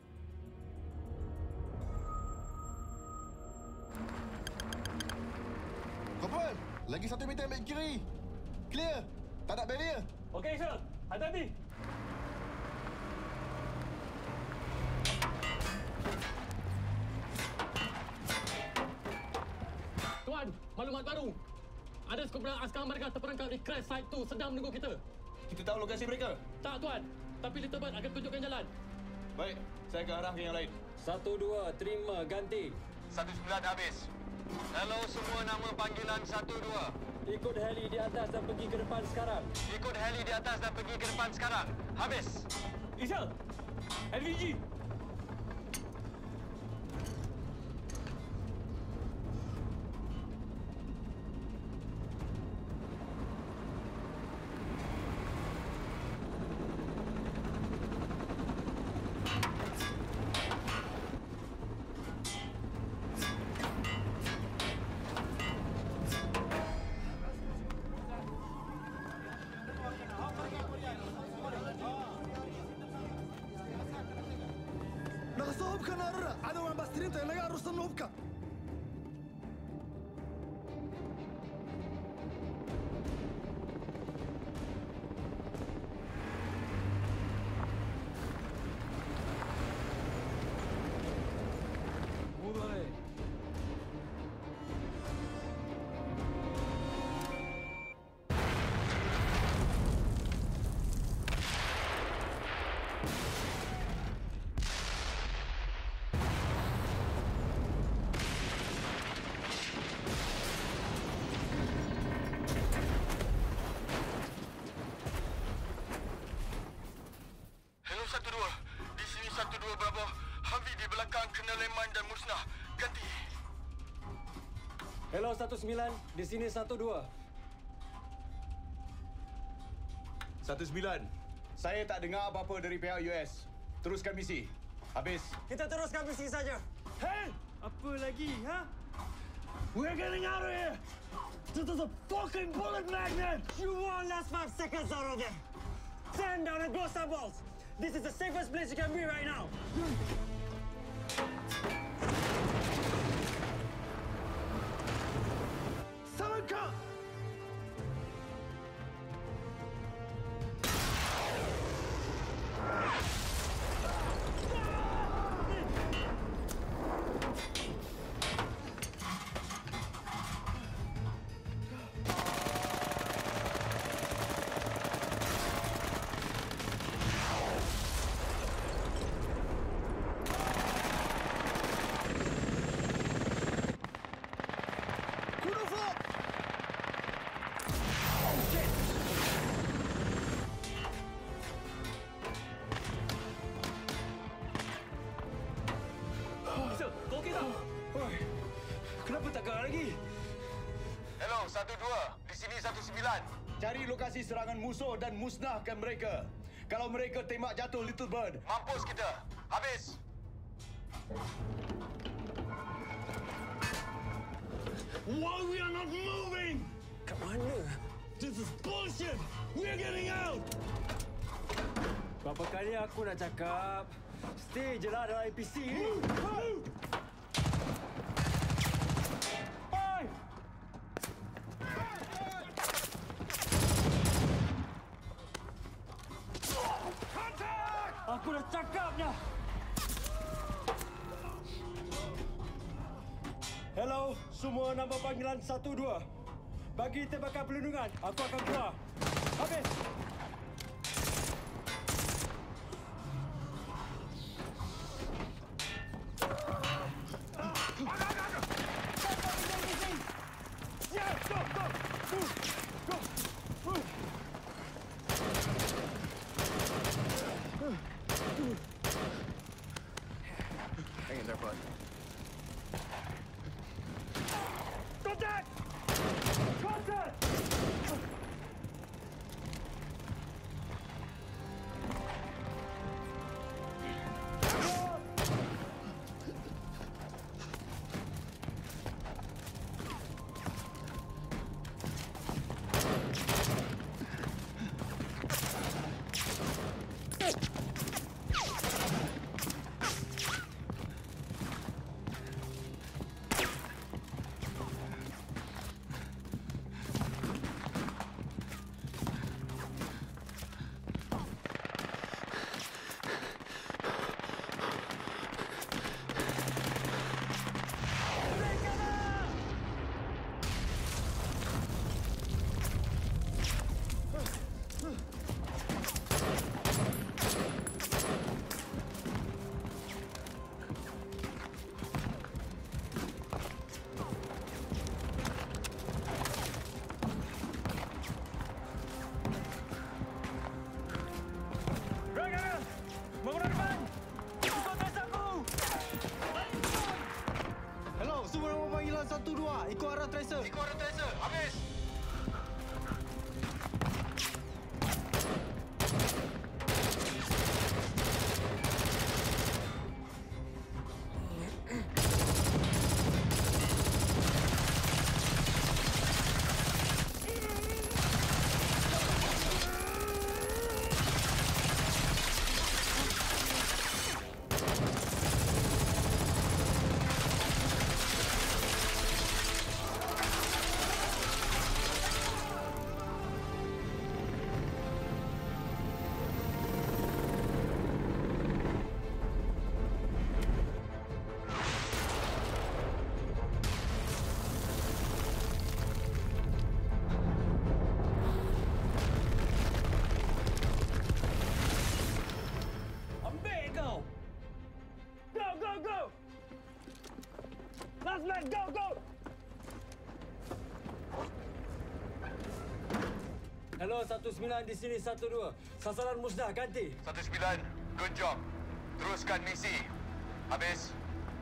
Kapal! Lagi 1 meter ambil kiri. Clear. Tak ada barrier. Okey, sir. Hati-hati. Tuan, maklumat baru. Ada sekumpulan askar mereka terperangkap di crash site tu sedang menunggu kita. Kita tahu lokasi mereka? Tak, tuan. Tapi Little Bird akan tunjukkan jalan. Baik, saya akan arah ke yang lain. 1-2, terima, ganti. 1-9 habis. Hello semua, nama panggilan 1-2. Ikut heli di atas dan pergi ke depan sekarang. Ikut heli di atas dan pergi ke depan sekarang. Habis. Isha! LVG! Nakasohobka na arara. Cadow aan bastirinta ee laga aruursan hubka. Hello 19, di sini 12. 19. Saya tak dengar apa-apa dari pihak US. Teruskan misi. Habis. Kita teruskan misi saja. Hey! Apa lagi, ha? We're getting out of here! This is a fucking bullet magnet! You won't last 5 seconds out of there. Stand down and blow some balls. This is the safest place you can be right now. Samanka! lagi. Hello, 1-2. Di sini 1-9. Cari lokasi serangan musuh dan musnahkan mereka. Kalau mereka tembak jatuh Little Bird, mampus kita. Habis. Why we are not moving? Kat mana? This is bullshit. We are getting out. Berapa kali aku nak cakap, stay je lah dalam APC ni. Aku dah cakap dah. Hello, semua nama panggilan 1-2. Bagi tembakan perlindungan, aku akan keluar. Habis! Hang in there, bud. Contact! Contact! Hello, semua nama panggilan 1-2. Ikut arah tracer. Ikut arah tracer. Habis. Go! Last man, go! Hello, 19 di sini 12. Sasaran musnah, ganti. 19, good job. Teruskan misi. Habis.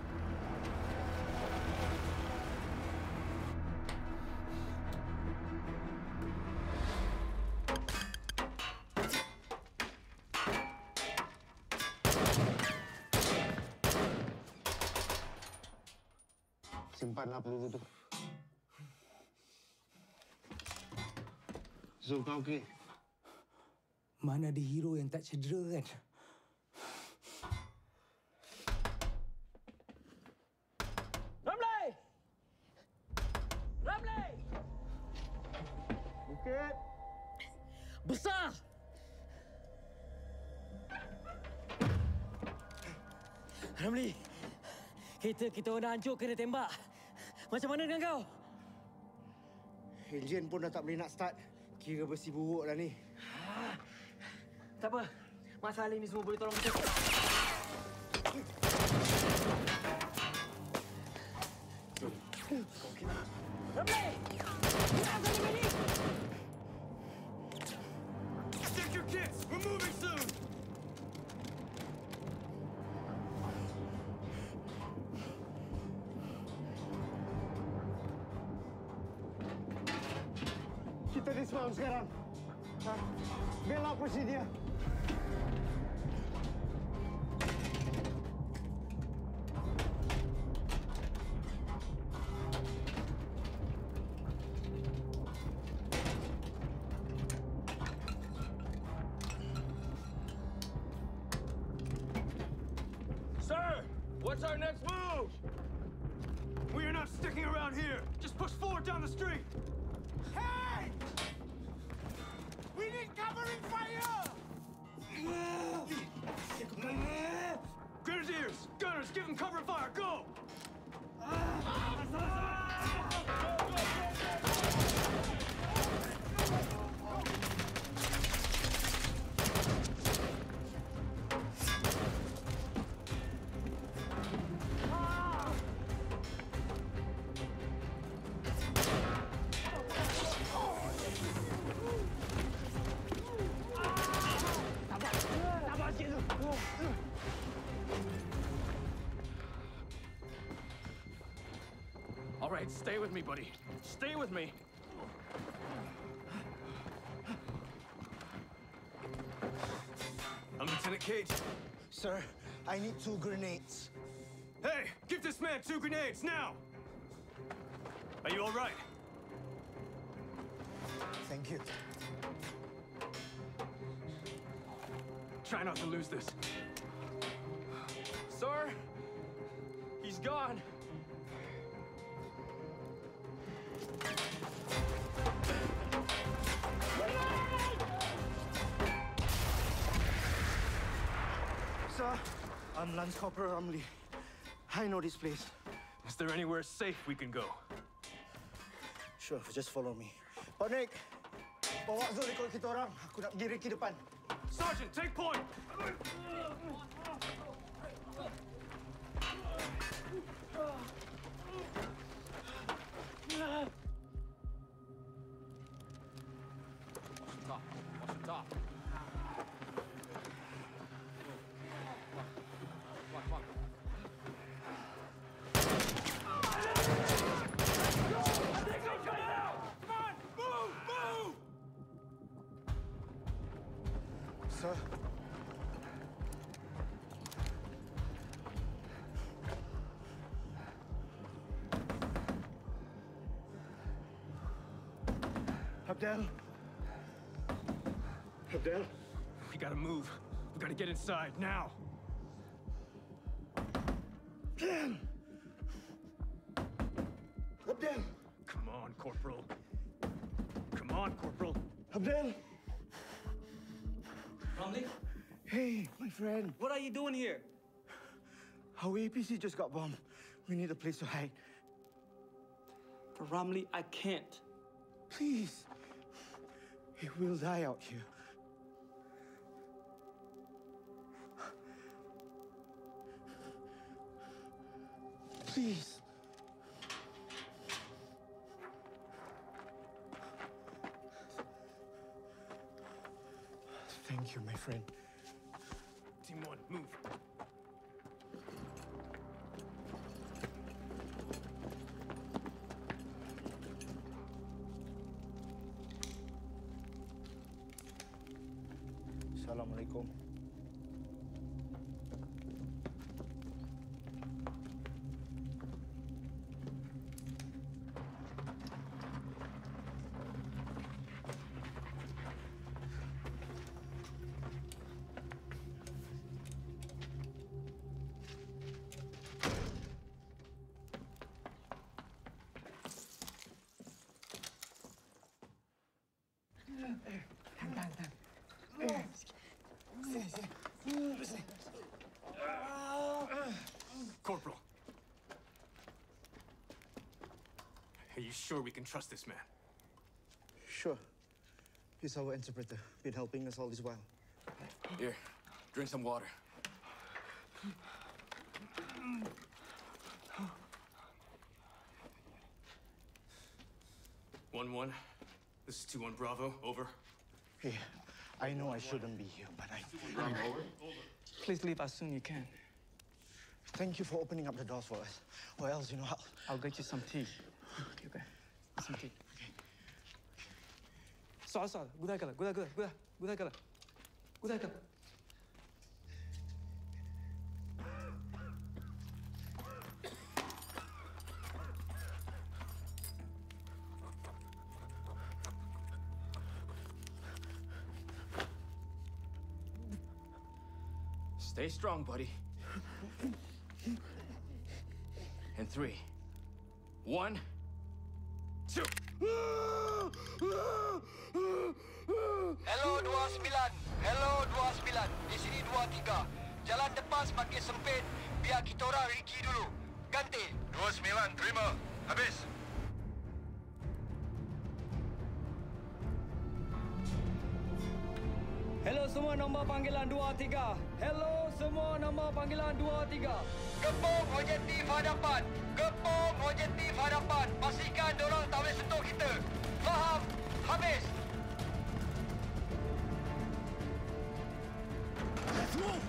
Simpanlah peluru tu. Zul, kau okey? Mana ada hero yang tak cedera kan? Ramli! Ramli! Bukit. Besar! Ramli, kereta kita orang hancur kena tembak. Macam mana dengan kau? Engine pun dah tak boleh nak start. Kira besi buruk dah ni. Tak apa. Masalah ini semua boleh tolong kita. Ramli! Check your kits! We're moving soon! Kita dismount sekarang. Bela posisi dia. Sir, what's our next move? We are not sticking around here. Just push forward down the street. Hey! We need covering fire! Grenadiers, gunners, give them cover fire. Go! All right, stay with me, buddy. Stay with me. I'm Lieutenant Cage. Sir, I need 2 grenades. Hey, give this man 2 grenades, now! Are you all right? Thank you. Try not to lose this. Sir, he's gone. Sir, I'm Lance Corporal Ramli. I know this place. Is there anywhere safe we can go? Sure, just follow me. Pak Nick, bawa Zul ikut kita orang. Aku nak pergi Ricky depan. Sergeant, take point! Sir. Abdel. Abdel? We gotta move. We gotta get inside, now. Abdel! Abdel! Come on, Corporal. Come on, Corporal. Abdel! Ramli? Hey, my friend. What are you doing here? Our APC just got bombed. We need a place to hide. Ramli, I can't. Please. He will die out here. Please. Thank you, my friend. Team 1, move. Assalamualaikum. Corporal. Are you sure we can trust this man? Sure. He's our interpreter. Been helping us all this while. Here, drink some water. One. This is 2-1 Bravo. Over. Hey, I know I shouldn't be here, but Over. Please leave as soon as you can. Thank you for opening up the doors for us. Or else, I'll get you some tea. Okay. Some tea. صعد قداك Stay strong, buddy. And 3, 1, 2. Hello 29. Hello 29. Di sini 23. Jalan depan semakin sempit. Biar kita orang Ricky dulu. Ganti. 29, terima. Habis. Hello semua, nombor panggilan 23. Hello semua, nombor panggilan 23. Kepung objektif hadapan. Kepung objektif hadapan. Pastikan diorang tak boleh sentuh kita. Faham? Habis. Let's move!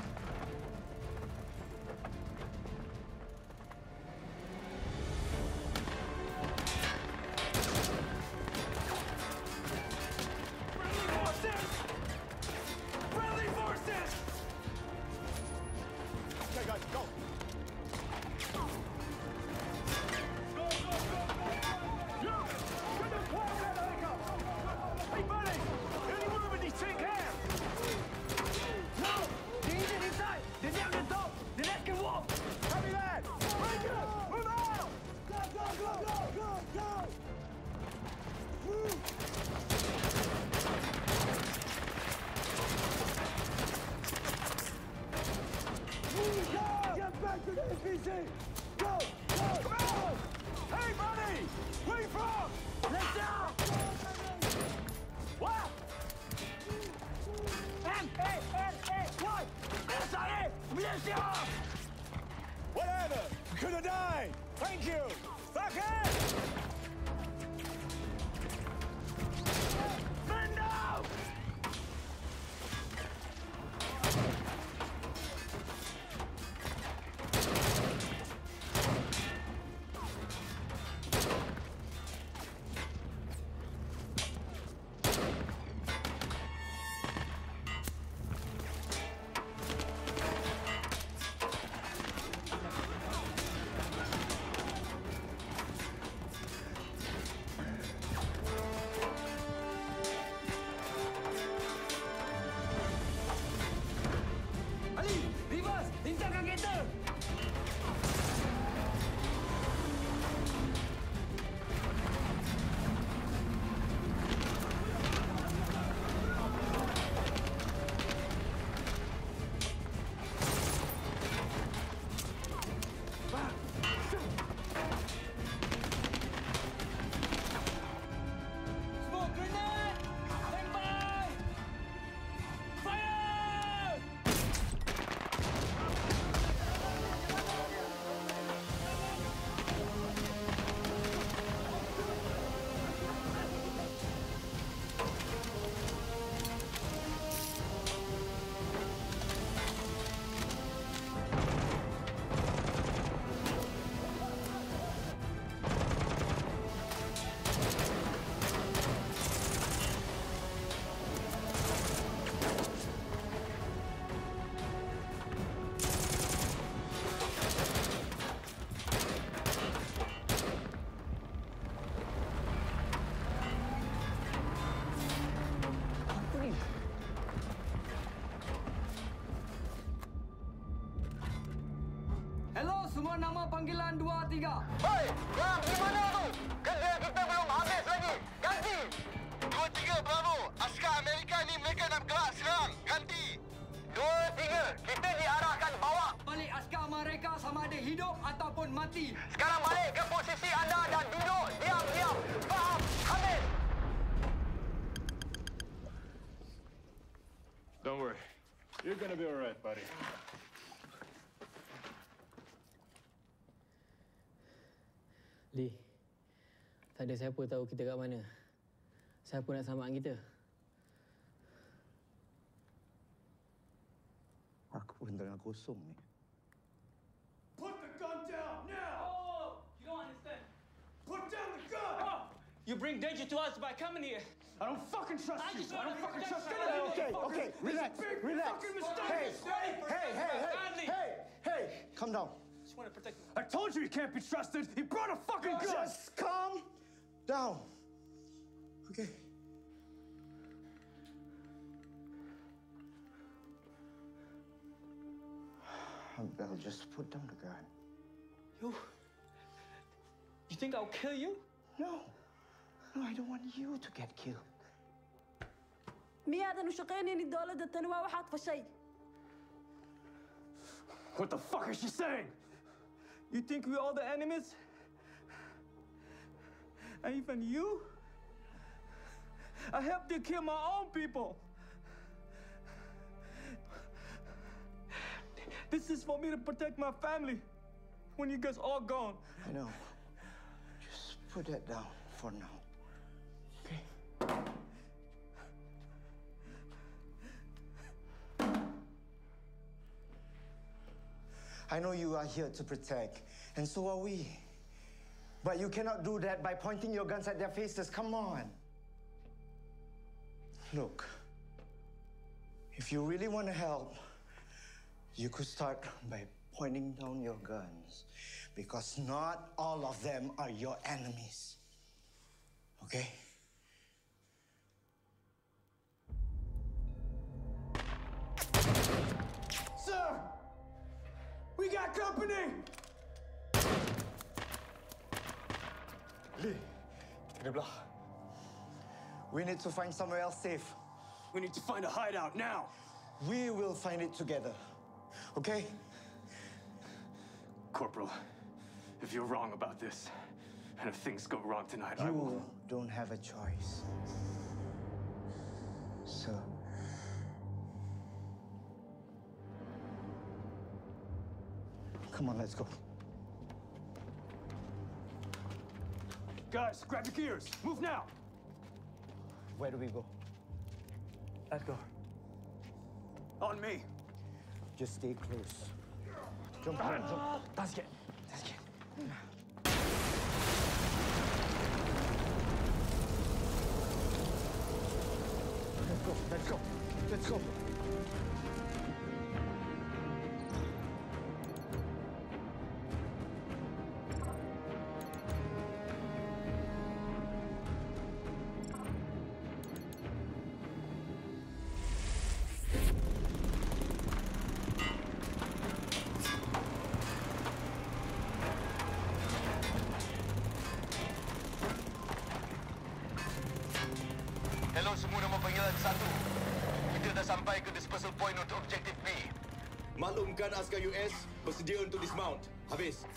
Friendly forces! Okay, guys, go! Hey, buddy! Any movement, these tank hands! No! Danger inside! The down the top! The net can walk! Copy that! Ranger! Move out! Go, go, go, go, go, go! Move! Get back to the NPC! Go! Go! Go! Hey, buddy! Where you from? Let's down! What? Hey! What? Sorry! Militia! Whatever! You could have died! Thank you! Fuck it! Man down! Ali, reverse! Lincahkan kereta! Smoke grenade! Stand by! Fire! Hello semua, nama panggilan 23. Hei! Yang di mana tu? Kerja kita belum habis lagi. Ganti! 23, bravo. Askar Amerika ni mereka nak bergerak serang. Ganti! 23, kita diarahkan bawa. Balik askar mereka sama ada hidup ataupun mati. Sekarang balik ke posisi anda dan duduk diam-diam. Faham? Habis! Don't worry. You're gonna be alright, buddy. Lee, tak ada siapa tahu kita kat mana. Siapa nak selamatkan kita? Aku pun tengah kosong ni. Put the gun down now! Oh, you don't understand. Put down the gun! You bring danger to us by coming here. I don't fucking trust you. I don't fucking trust you. Okay, relax, relax. Hey, calm down. Just want to protect you. I told you he can't be trusted. He brought a fucking gun. Just calm down. Okay. I'll just put down the gun. You think I'll kill you? No, I don't want you to get killed. miyaadan u shaqaynaynin dowladda tani waa waxaad fashay. What the fuck is she saying? You think we're all the enemies? And even you? I helped you kill my own people. This is for me to protect my family when you guys all gone. I know. Just put that down for now. Okay? I know you are here to protect, and so are we. But you cannot do that by pointing your guns at their faces. Come on. Look, if you really want to help, you could start by pointing down your guns, because not all of them are your enemies. Okay? Sir! We got company! Lee, we need to find somewhere else safe. We need to find a hideout now. We will find it together. Okay? Corporal, if you're wrong about this, and if things go wrong tonight, I You will... don't have a choice. Sir. Come on, let's go. Guys, grab your gears. Move now. Where do we go? Let's go. On me. Just stay close. Jump, jump, jump. Let's get. Let's go, let's go, let's go. Hello semua nama panggilan 1. Kita dah sampai ke dispersal point untuk objektif B. Maklumkan askar US bersedia untuk dismount. Habis.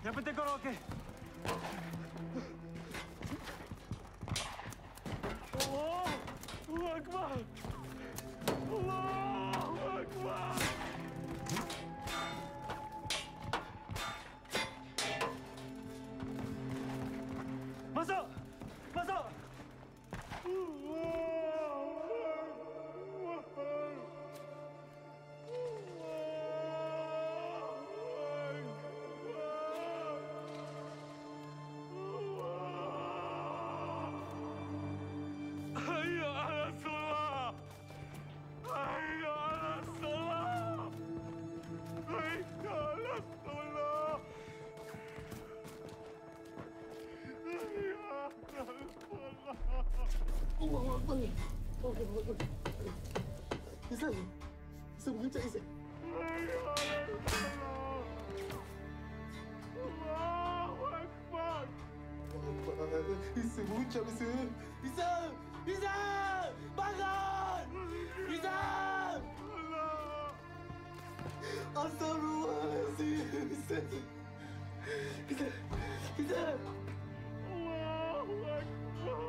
Yang penting korang okey. Allahu Akbar. Allahu Akbar. Masuk! Masuk! Allah Akbar. Islam. Islam macam Islam. Allahu Akbar. Islam macam Islam. Islam. Islam. Bangun. Islam. Astagfirullahaladzim. Islam. Islam. Islam. Allahu Akbar.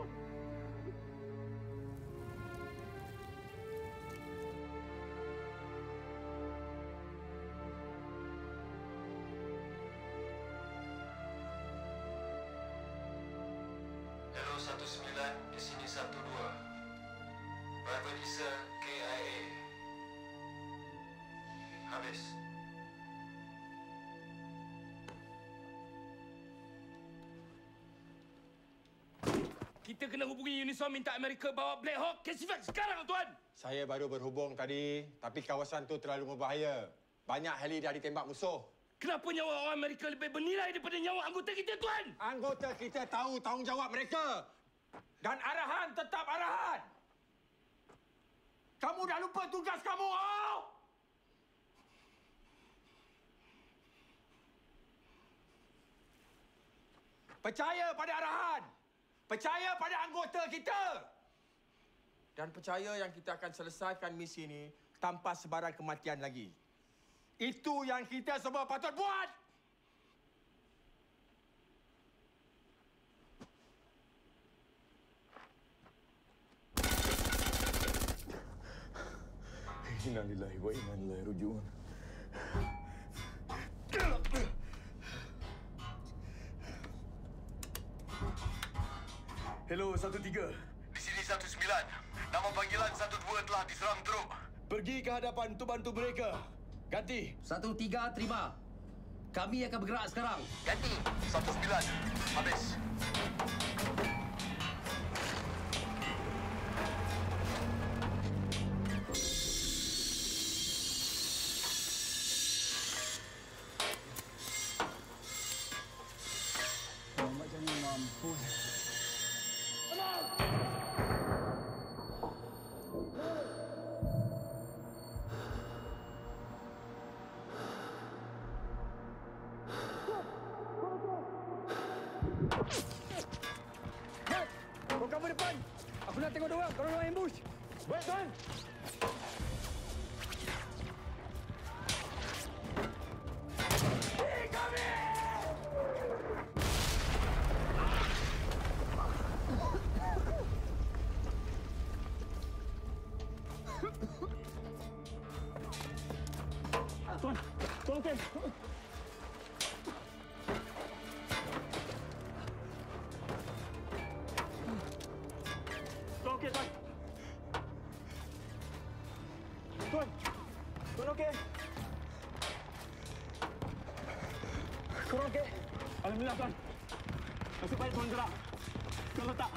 Hello 19, di sini 12. Private Isa KIA. Habis. Kita kena hubungi Unisom minta Amerika bawa Black Hawk classified sekarang, Tuan! Saya baru berhubung tadi, tapi kawasan tu terlalu berbahaya. Banyak heli dah ditembak musuh. Kenapa nyawa orang Amerika lebih bernilai daripada nyawa anggota kita, Tuan? Anggota kita tahu tanggungjawab mereka. Dan arahan tetap arahan. Kamu dah lupa tugas kamu, oh! Percaya pada arahan. Percaya pada anggota kita. Dan percaya yang kita akan selesaikan misi ini tanpa sebarang kematian lagi. Itu yang kita semua patut buat. Inna lillahi wa inna ilaihi raji'un. Hello, 13. Di sini 19. Nama panggilan 12 telah diserang teruk. Pergi ke hadapan untuk bantu mereka. Ganti. 13, terima. Kami akan bergerak sekarang. Ganti. 19. Habis. Macam ni mampus. Kau cover depan. Aku nak tengok diorang kalau diorang ambush. Baik, Tuan. Tuan, tuan okey. Tuan okey, tuan. Tuan, tuan okey. Korang okey? Alhamdulillah, tuan. Nasib baik tuan gerak. Kalau tak,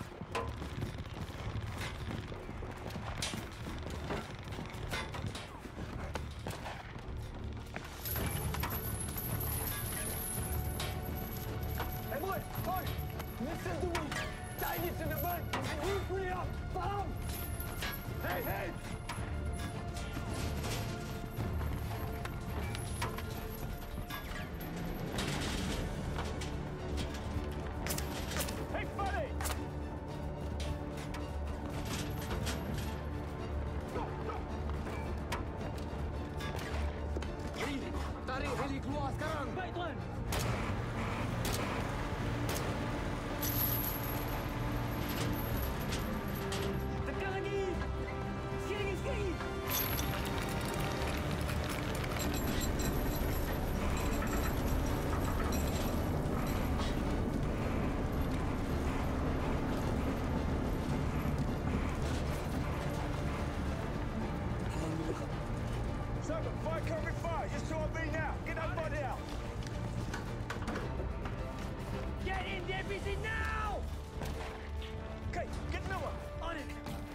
listen to me. Chinese in the burn and we free up. Faham? Hey, hey! Hey, buddy! Tarik heli keluar sekarang. Baik, tuan. cover! Find cover fire! You're still on me now! Get that body out! Get in the APC now! Okay, get the number! On it!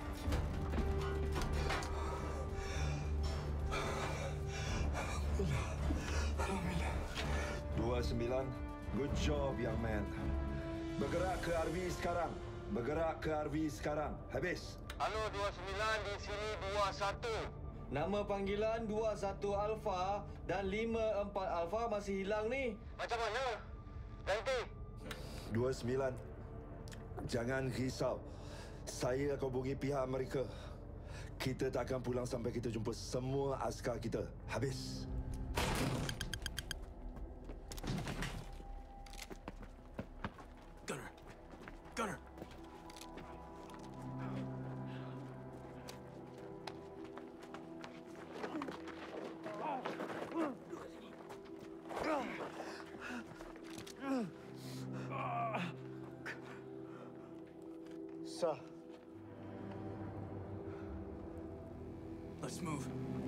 Dua 9. Good job, young man. Bergerak ke RV sekarang. Bergerak ke RV sekarang. Habis. Halo 29, di sini 21. Nama panggilan 21 Alpha dan 54 Alpha masih hilang ni. Macam mana? Ganti. 29. Jangan risau. Saya akan hubungi pihak Amerika. Kita tak akan pulang sampai kita jumpa semua askar kita. Habis. Gunner! Gunner! Sir. Let's move.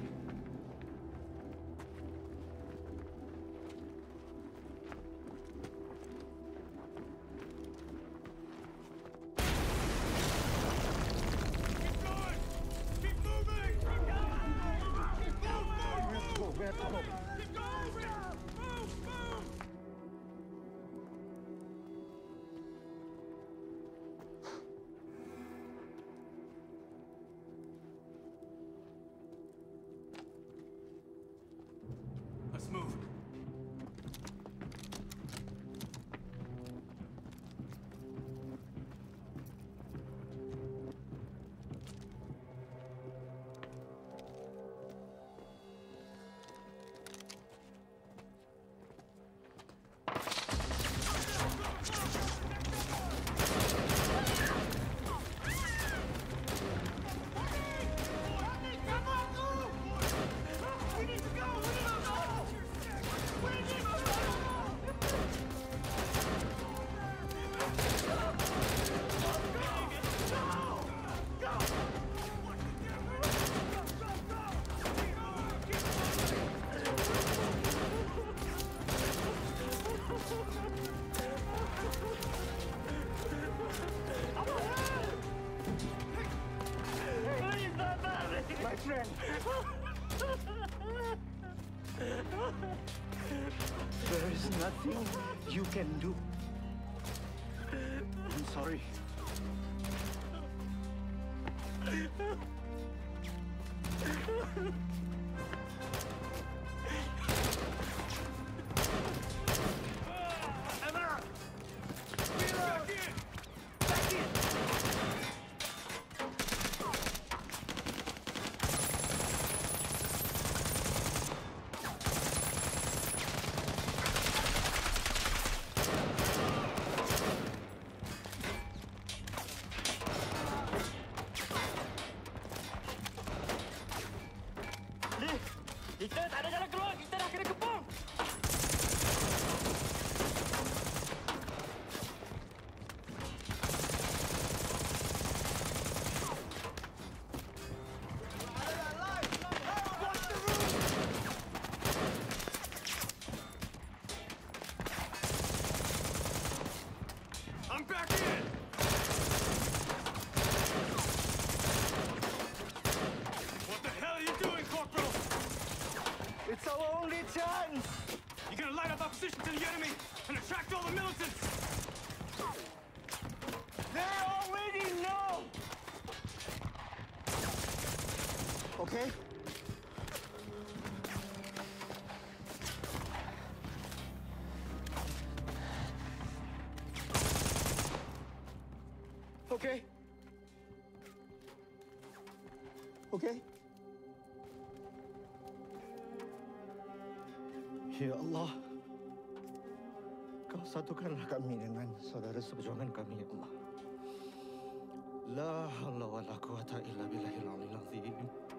Let's move. My friend! There is nothing you can do. I'm sorry. Emma! Back in! Back in! Kita tak ada jalan keluar. Kita dah kena kepung. I'm back in. What the hell are you doing, Corporal? It's our only chance! You're gonna light up our position to the enemy and attract all the militants! They already know! Okay? Okay? Okay? Ya Allah, Kau satukanlah kami dengan saudara seperjuangan kami, Ya Allah. La haula wa la quwata illa billahil aliyil azim.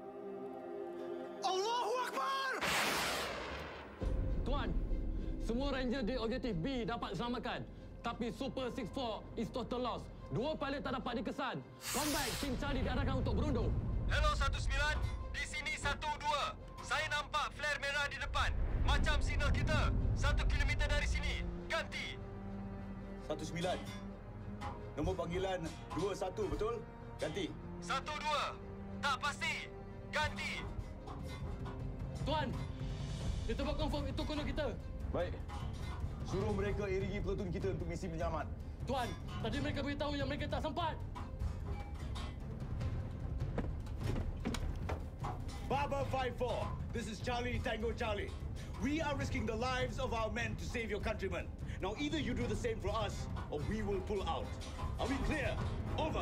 Allahu Akbar! Tuan, semua ranger di objektif B dapat selamatkan. Tapi Super 64 is total loss. 2 pilot tak dapat dikesan. Combat, tim Charlie diarahkan untuk berundur. Hello 19, Di sini 1-2. Saya nampak flare merah di depan. Macam signal kita. 1 kilometer dari sini. Ganti. 19. Nombor panggilan 21, betul? Ganti. 1-2. Tak pasti. Ganti. Tuan, dia tempat confirm itu kono kita. Baik. Suruh mereka iringi platoon kita untuk misi penyelamat. Tuan, tadi mereka beritahu yang mereka tak sempat. Baba 5-4, this is Charlie Tango Charlie. We are risking the lives of our men to save your countrymen. Now either you do the same for us, or we will pull out. Are we clear? Over.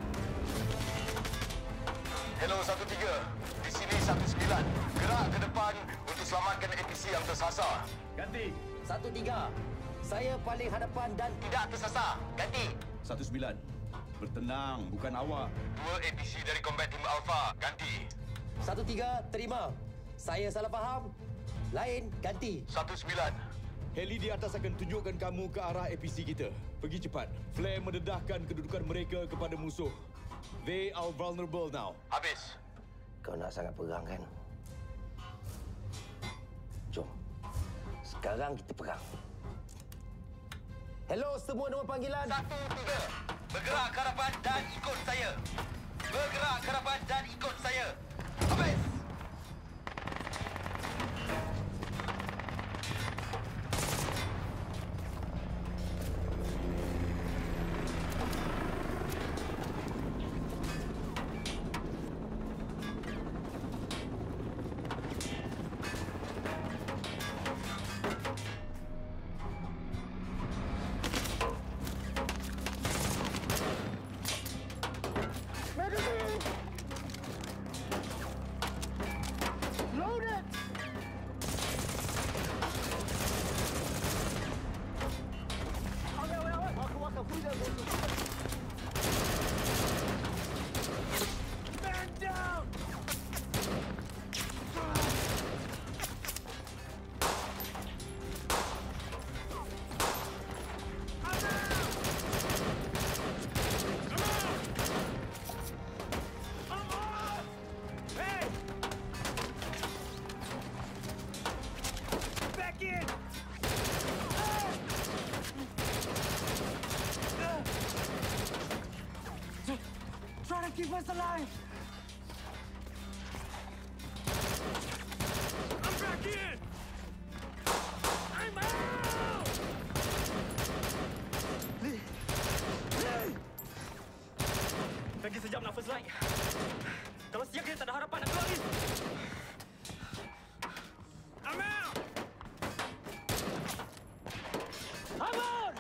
Hello 1-3. Di sini 1-9. Gerak ke depan untuk selamatkan APC yang tersasar. Ganti. 1-3. Saya paling hadapan dan tidak tersasar. Ganti. 19. Bertenang, bukan awak. 2 APC dari Combat Team Alpha. Ganti. 1-3, terima. Saya salah faham. Lain, ganti. 1-9. Heli di atas akan tunjukkan kamu ke arah APC kita. Pergi cepat. Flare mendedahkan kedudukan mereka kepada musuh. They are vulnerable now. Habis. Kau nak sangat perang kan? Jom. Sekarang kita perang. Hello semua nombor panggilan. 1-3. Bergerak ke hadapan dan ikut saya. Bergerak ke hadapan dan ikut saya. Habis. Try to keep us alive! I'm back in! I'm out! Lee! Lagi sejam nak first light. Kalau siang kita tak ada harapan nak keluar ni. I'm out! I'm out!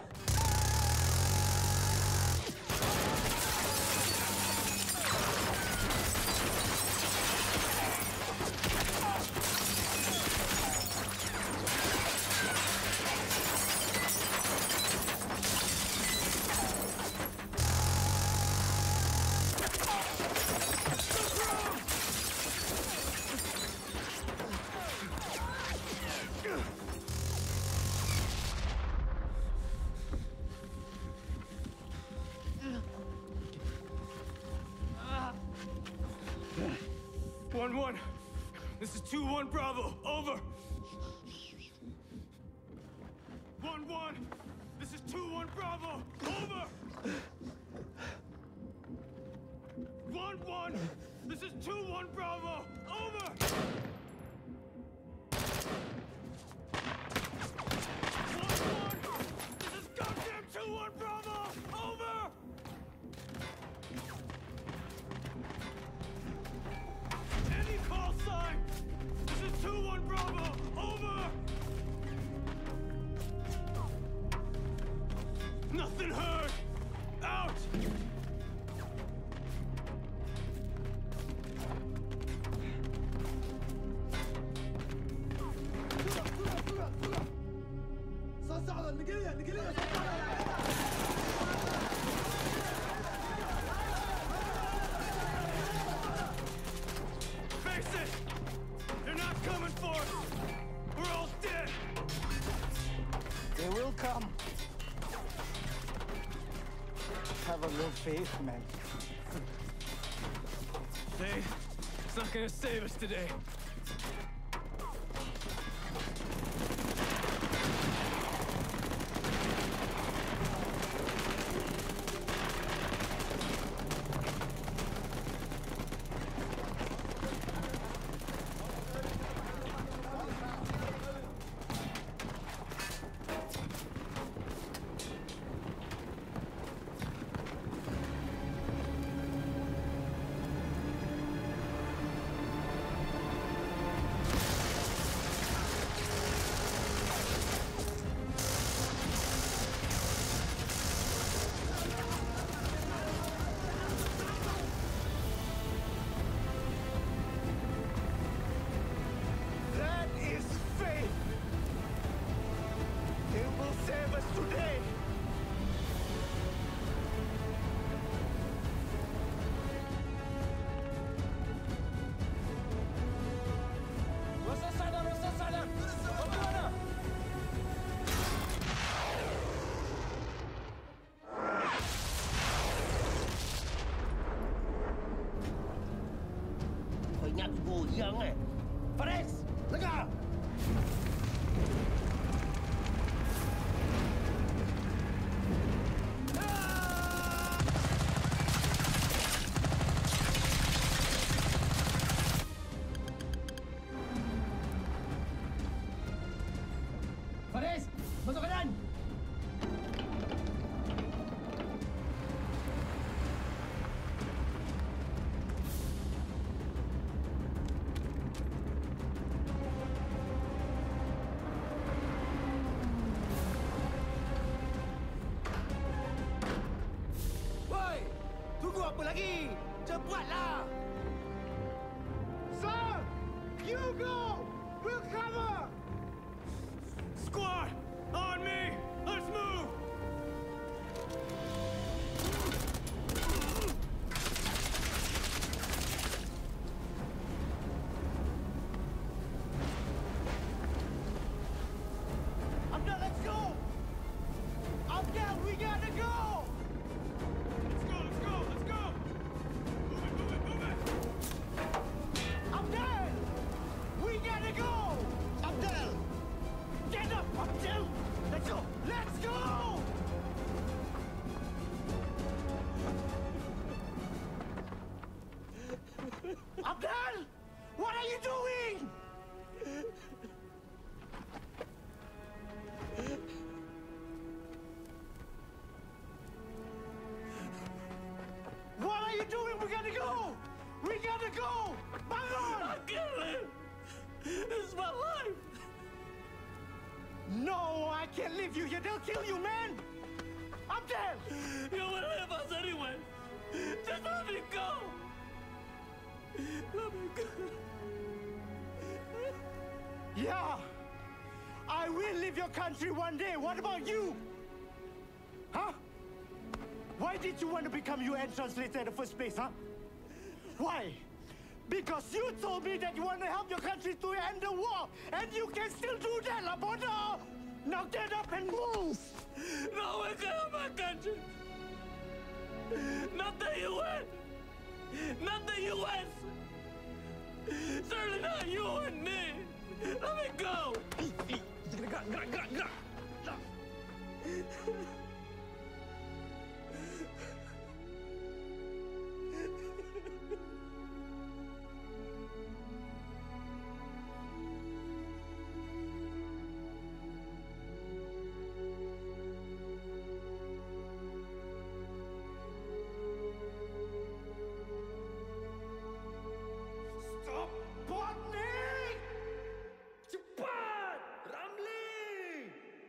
This is 2-1 Bravo. Over. 1-1. This is 2-1 Bravo. Over. 1-1. This is 2-1 Bravo. Over. 1-1. This is goddamn 2-1 Bravo. Over. Any call sign. This is 2-1 Bravo. Over. Nothing heard. Out. Face it! They're not coming for us! We're all dead! They will come. Have a little faith, man. It's not gonna save us today. That is faith. It will save us today. Rasa sadar, rasa sadar. Bagaimana? Kau ingat aku goyang Faris, dengar! Faris, masuk kanan! Woi, tunggu apa lagi? Cepatlah! Sir, you go! We'll cover! Squad, on me! Let's move! Abdul, let's go! Abdul, we gotta go! Let's go, let's go! Move it, move it, move it! Abdul! We gotta go! Abdul! Get up, Abdul! Let's go! Let's go! Abdul! What are you doing? What are you doing? We gotta go! We gotta go! Bangun! I can't live! This is my life! No, I can't leave you here. They'll kill you, man! Abdul! You will leave us anyway! Just let me go! Let me go! Yeah! I will leave your country one day. What about you? Huh? Why did you want to become UN translator in the first place, huh? Why? Because you told me that you want to help your country to end the war, and you can still do that, Labono! Now get up and move! No one can help my country! Not the UN! Not the US! Certainly not you and me! Let me go! Stop botting! Cepat! Ramli!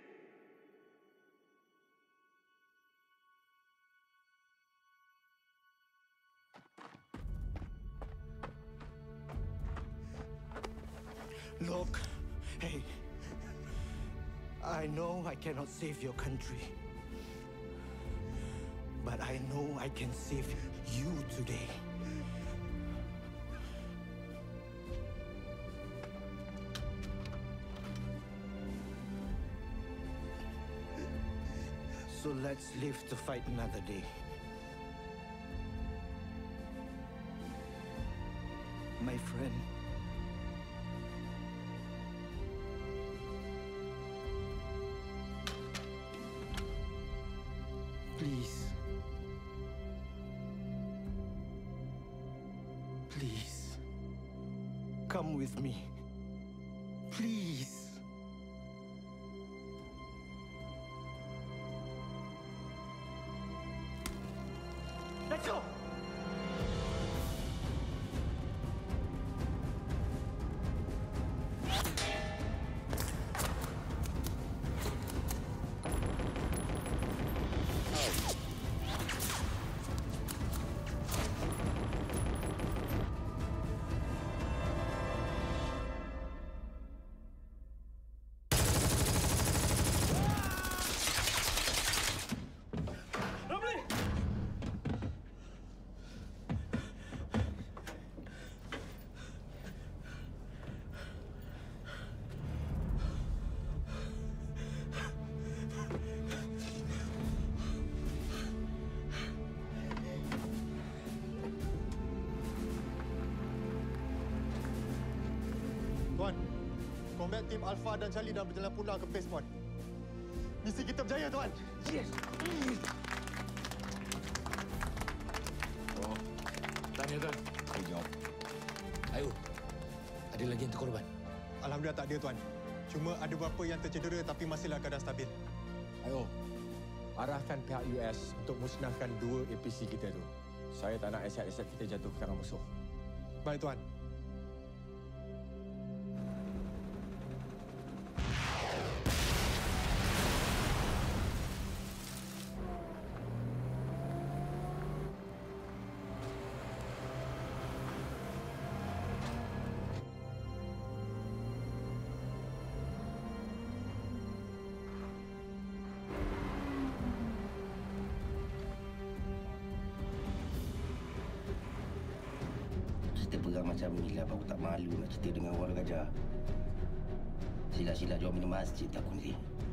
Look, hey, I know I cannot save your country, but I know I can save you today. So let's live to fight another day. my friend. Please. Please. Come with me. Please. Let's go! Tuan, Combat Team Alpha dan Charlie dah berjalan pulang ke base, Tuan. Misi kita berjaya, Tuan. Yes! Oh, tanya, Tuan. Jawab. Ayo, ada lagi yang terkorban? Alhamdulillah tak ada, Tuan. Cuma ada beberapa yang tercedera tapi masih dalam keadaan stabil. Ayo, arahkan pihak US untuk musnahkan 2 APC kita tu. Saya tak nak aset-aset kita jatuh ke tangan musuh. Baik, Tuan. Cerita perang macam ni lah, aku tak malu nak cerita dengan orang gajah. Sila-sila jual minum masjid aku ni.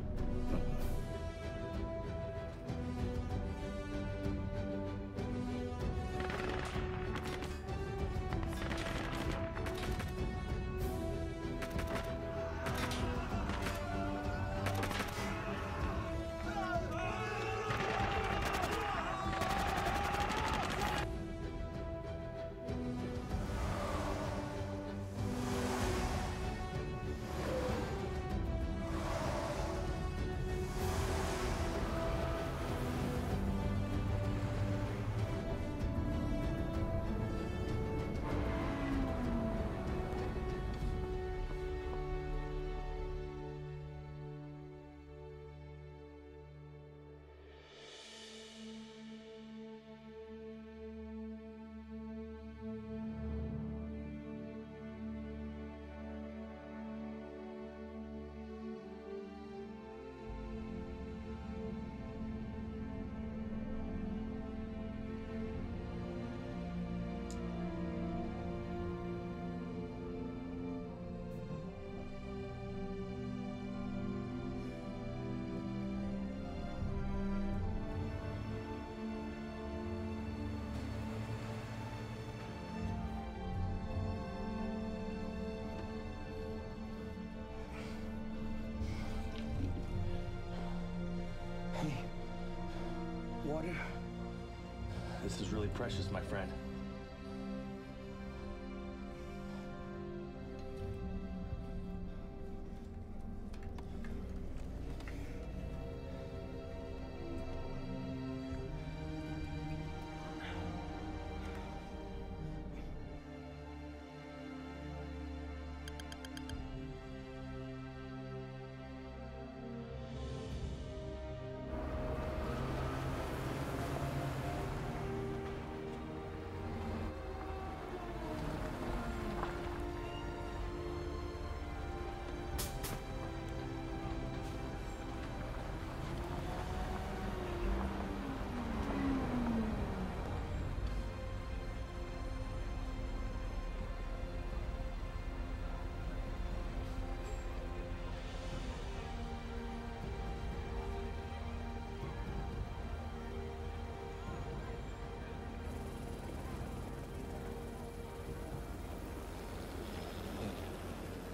Water. This is really precious, my friend.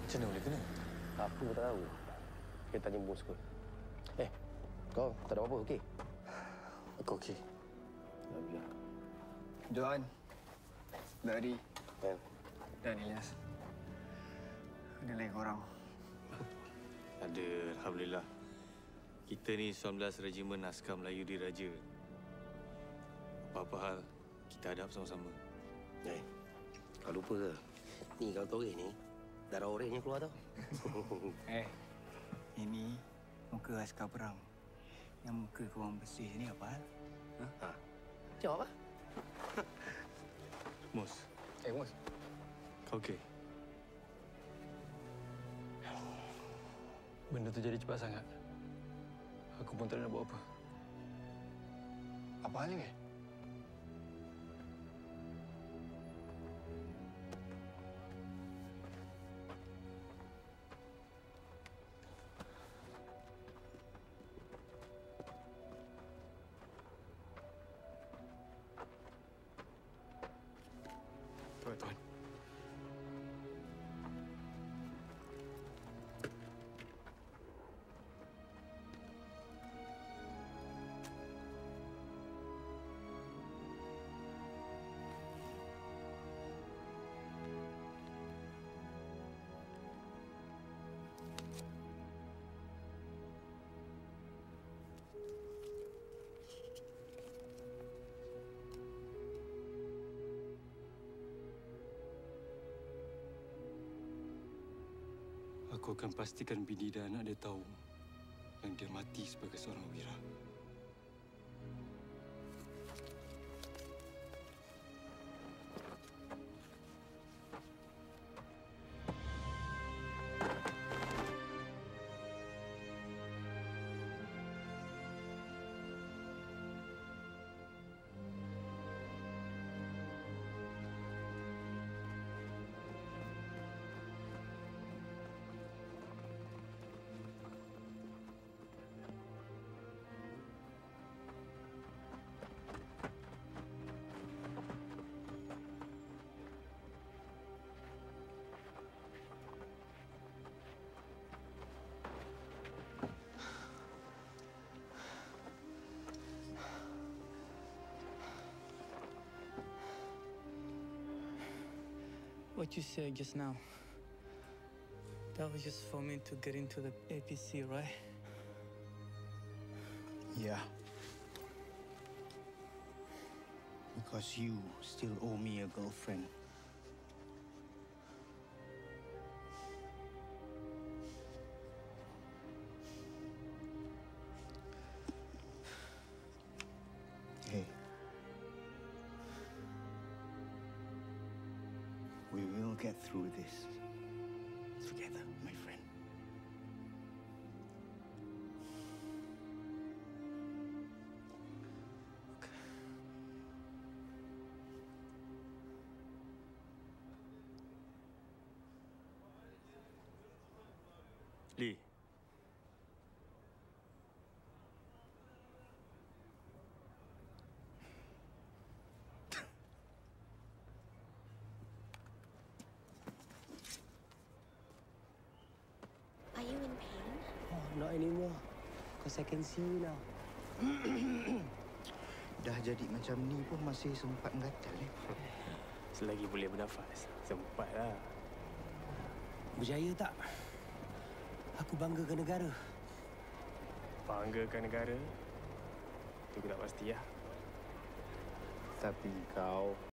Macam mana boleh kena? Aku tak tahu. Kita tanya bos kot. Kau tak ada apa-apa, okey? Aku okey. Alhamdulillah. Johan. Dari. Dan Ilyas. Ada lagi korang. Ada, Alhamdulillah. Kita ni 19 Regimen Askar Melayu Diraja. Apa-apa hal, kita hadap sama-sama. Kau lupa ke? Ni kau tahu ni, darah orangnya keluar tau. Ini muka askar perang. Yang muka korang bersih ni apa hal? Macam apa? Mus. Mus. Kau okey? Benda tu jadi cepat sangat. Aku pun tak nak buat apa. Apa hal ni? Tuan. Aku akan pastikan bini dan anak dia tahu yang dia mati sebagai seorang wira. What you said just now, that was just for me to get into the APC, right? Yeah. Because you still owe me a girlfriend. Hey. We will get through this together, my friend. Lee. Are you in pain? Oh, not anymore. Because I can see you now. Dah jadi macam ni pun masih sempat gatal ni. Selagi boleh bernafas, sempatlah. Berjaya tak? Aku banggakan negara. Banggakan negara? Itu aku tak pasti lah. Tapi kau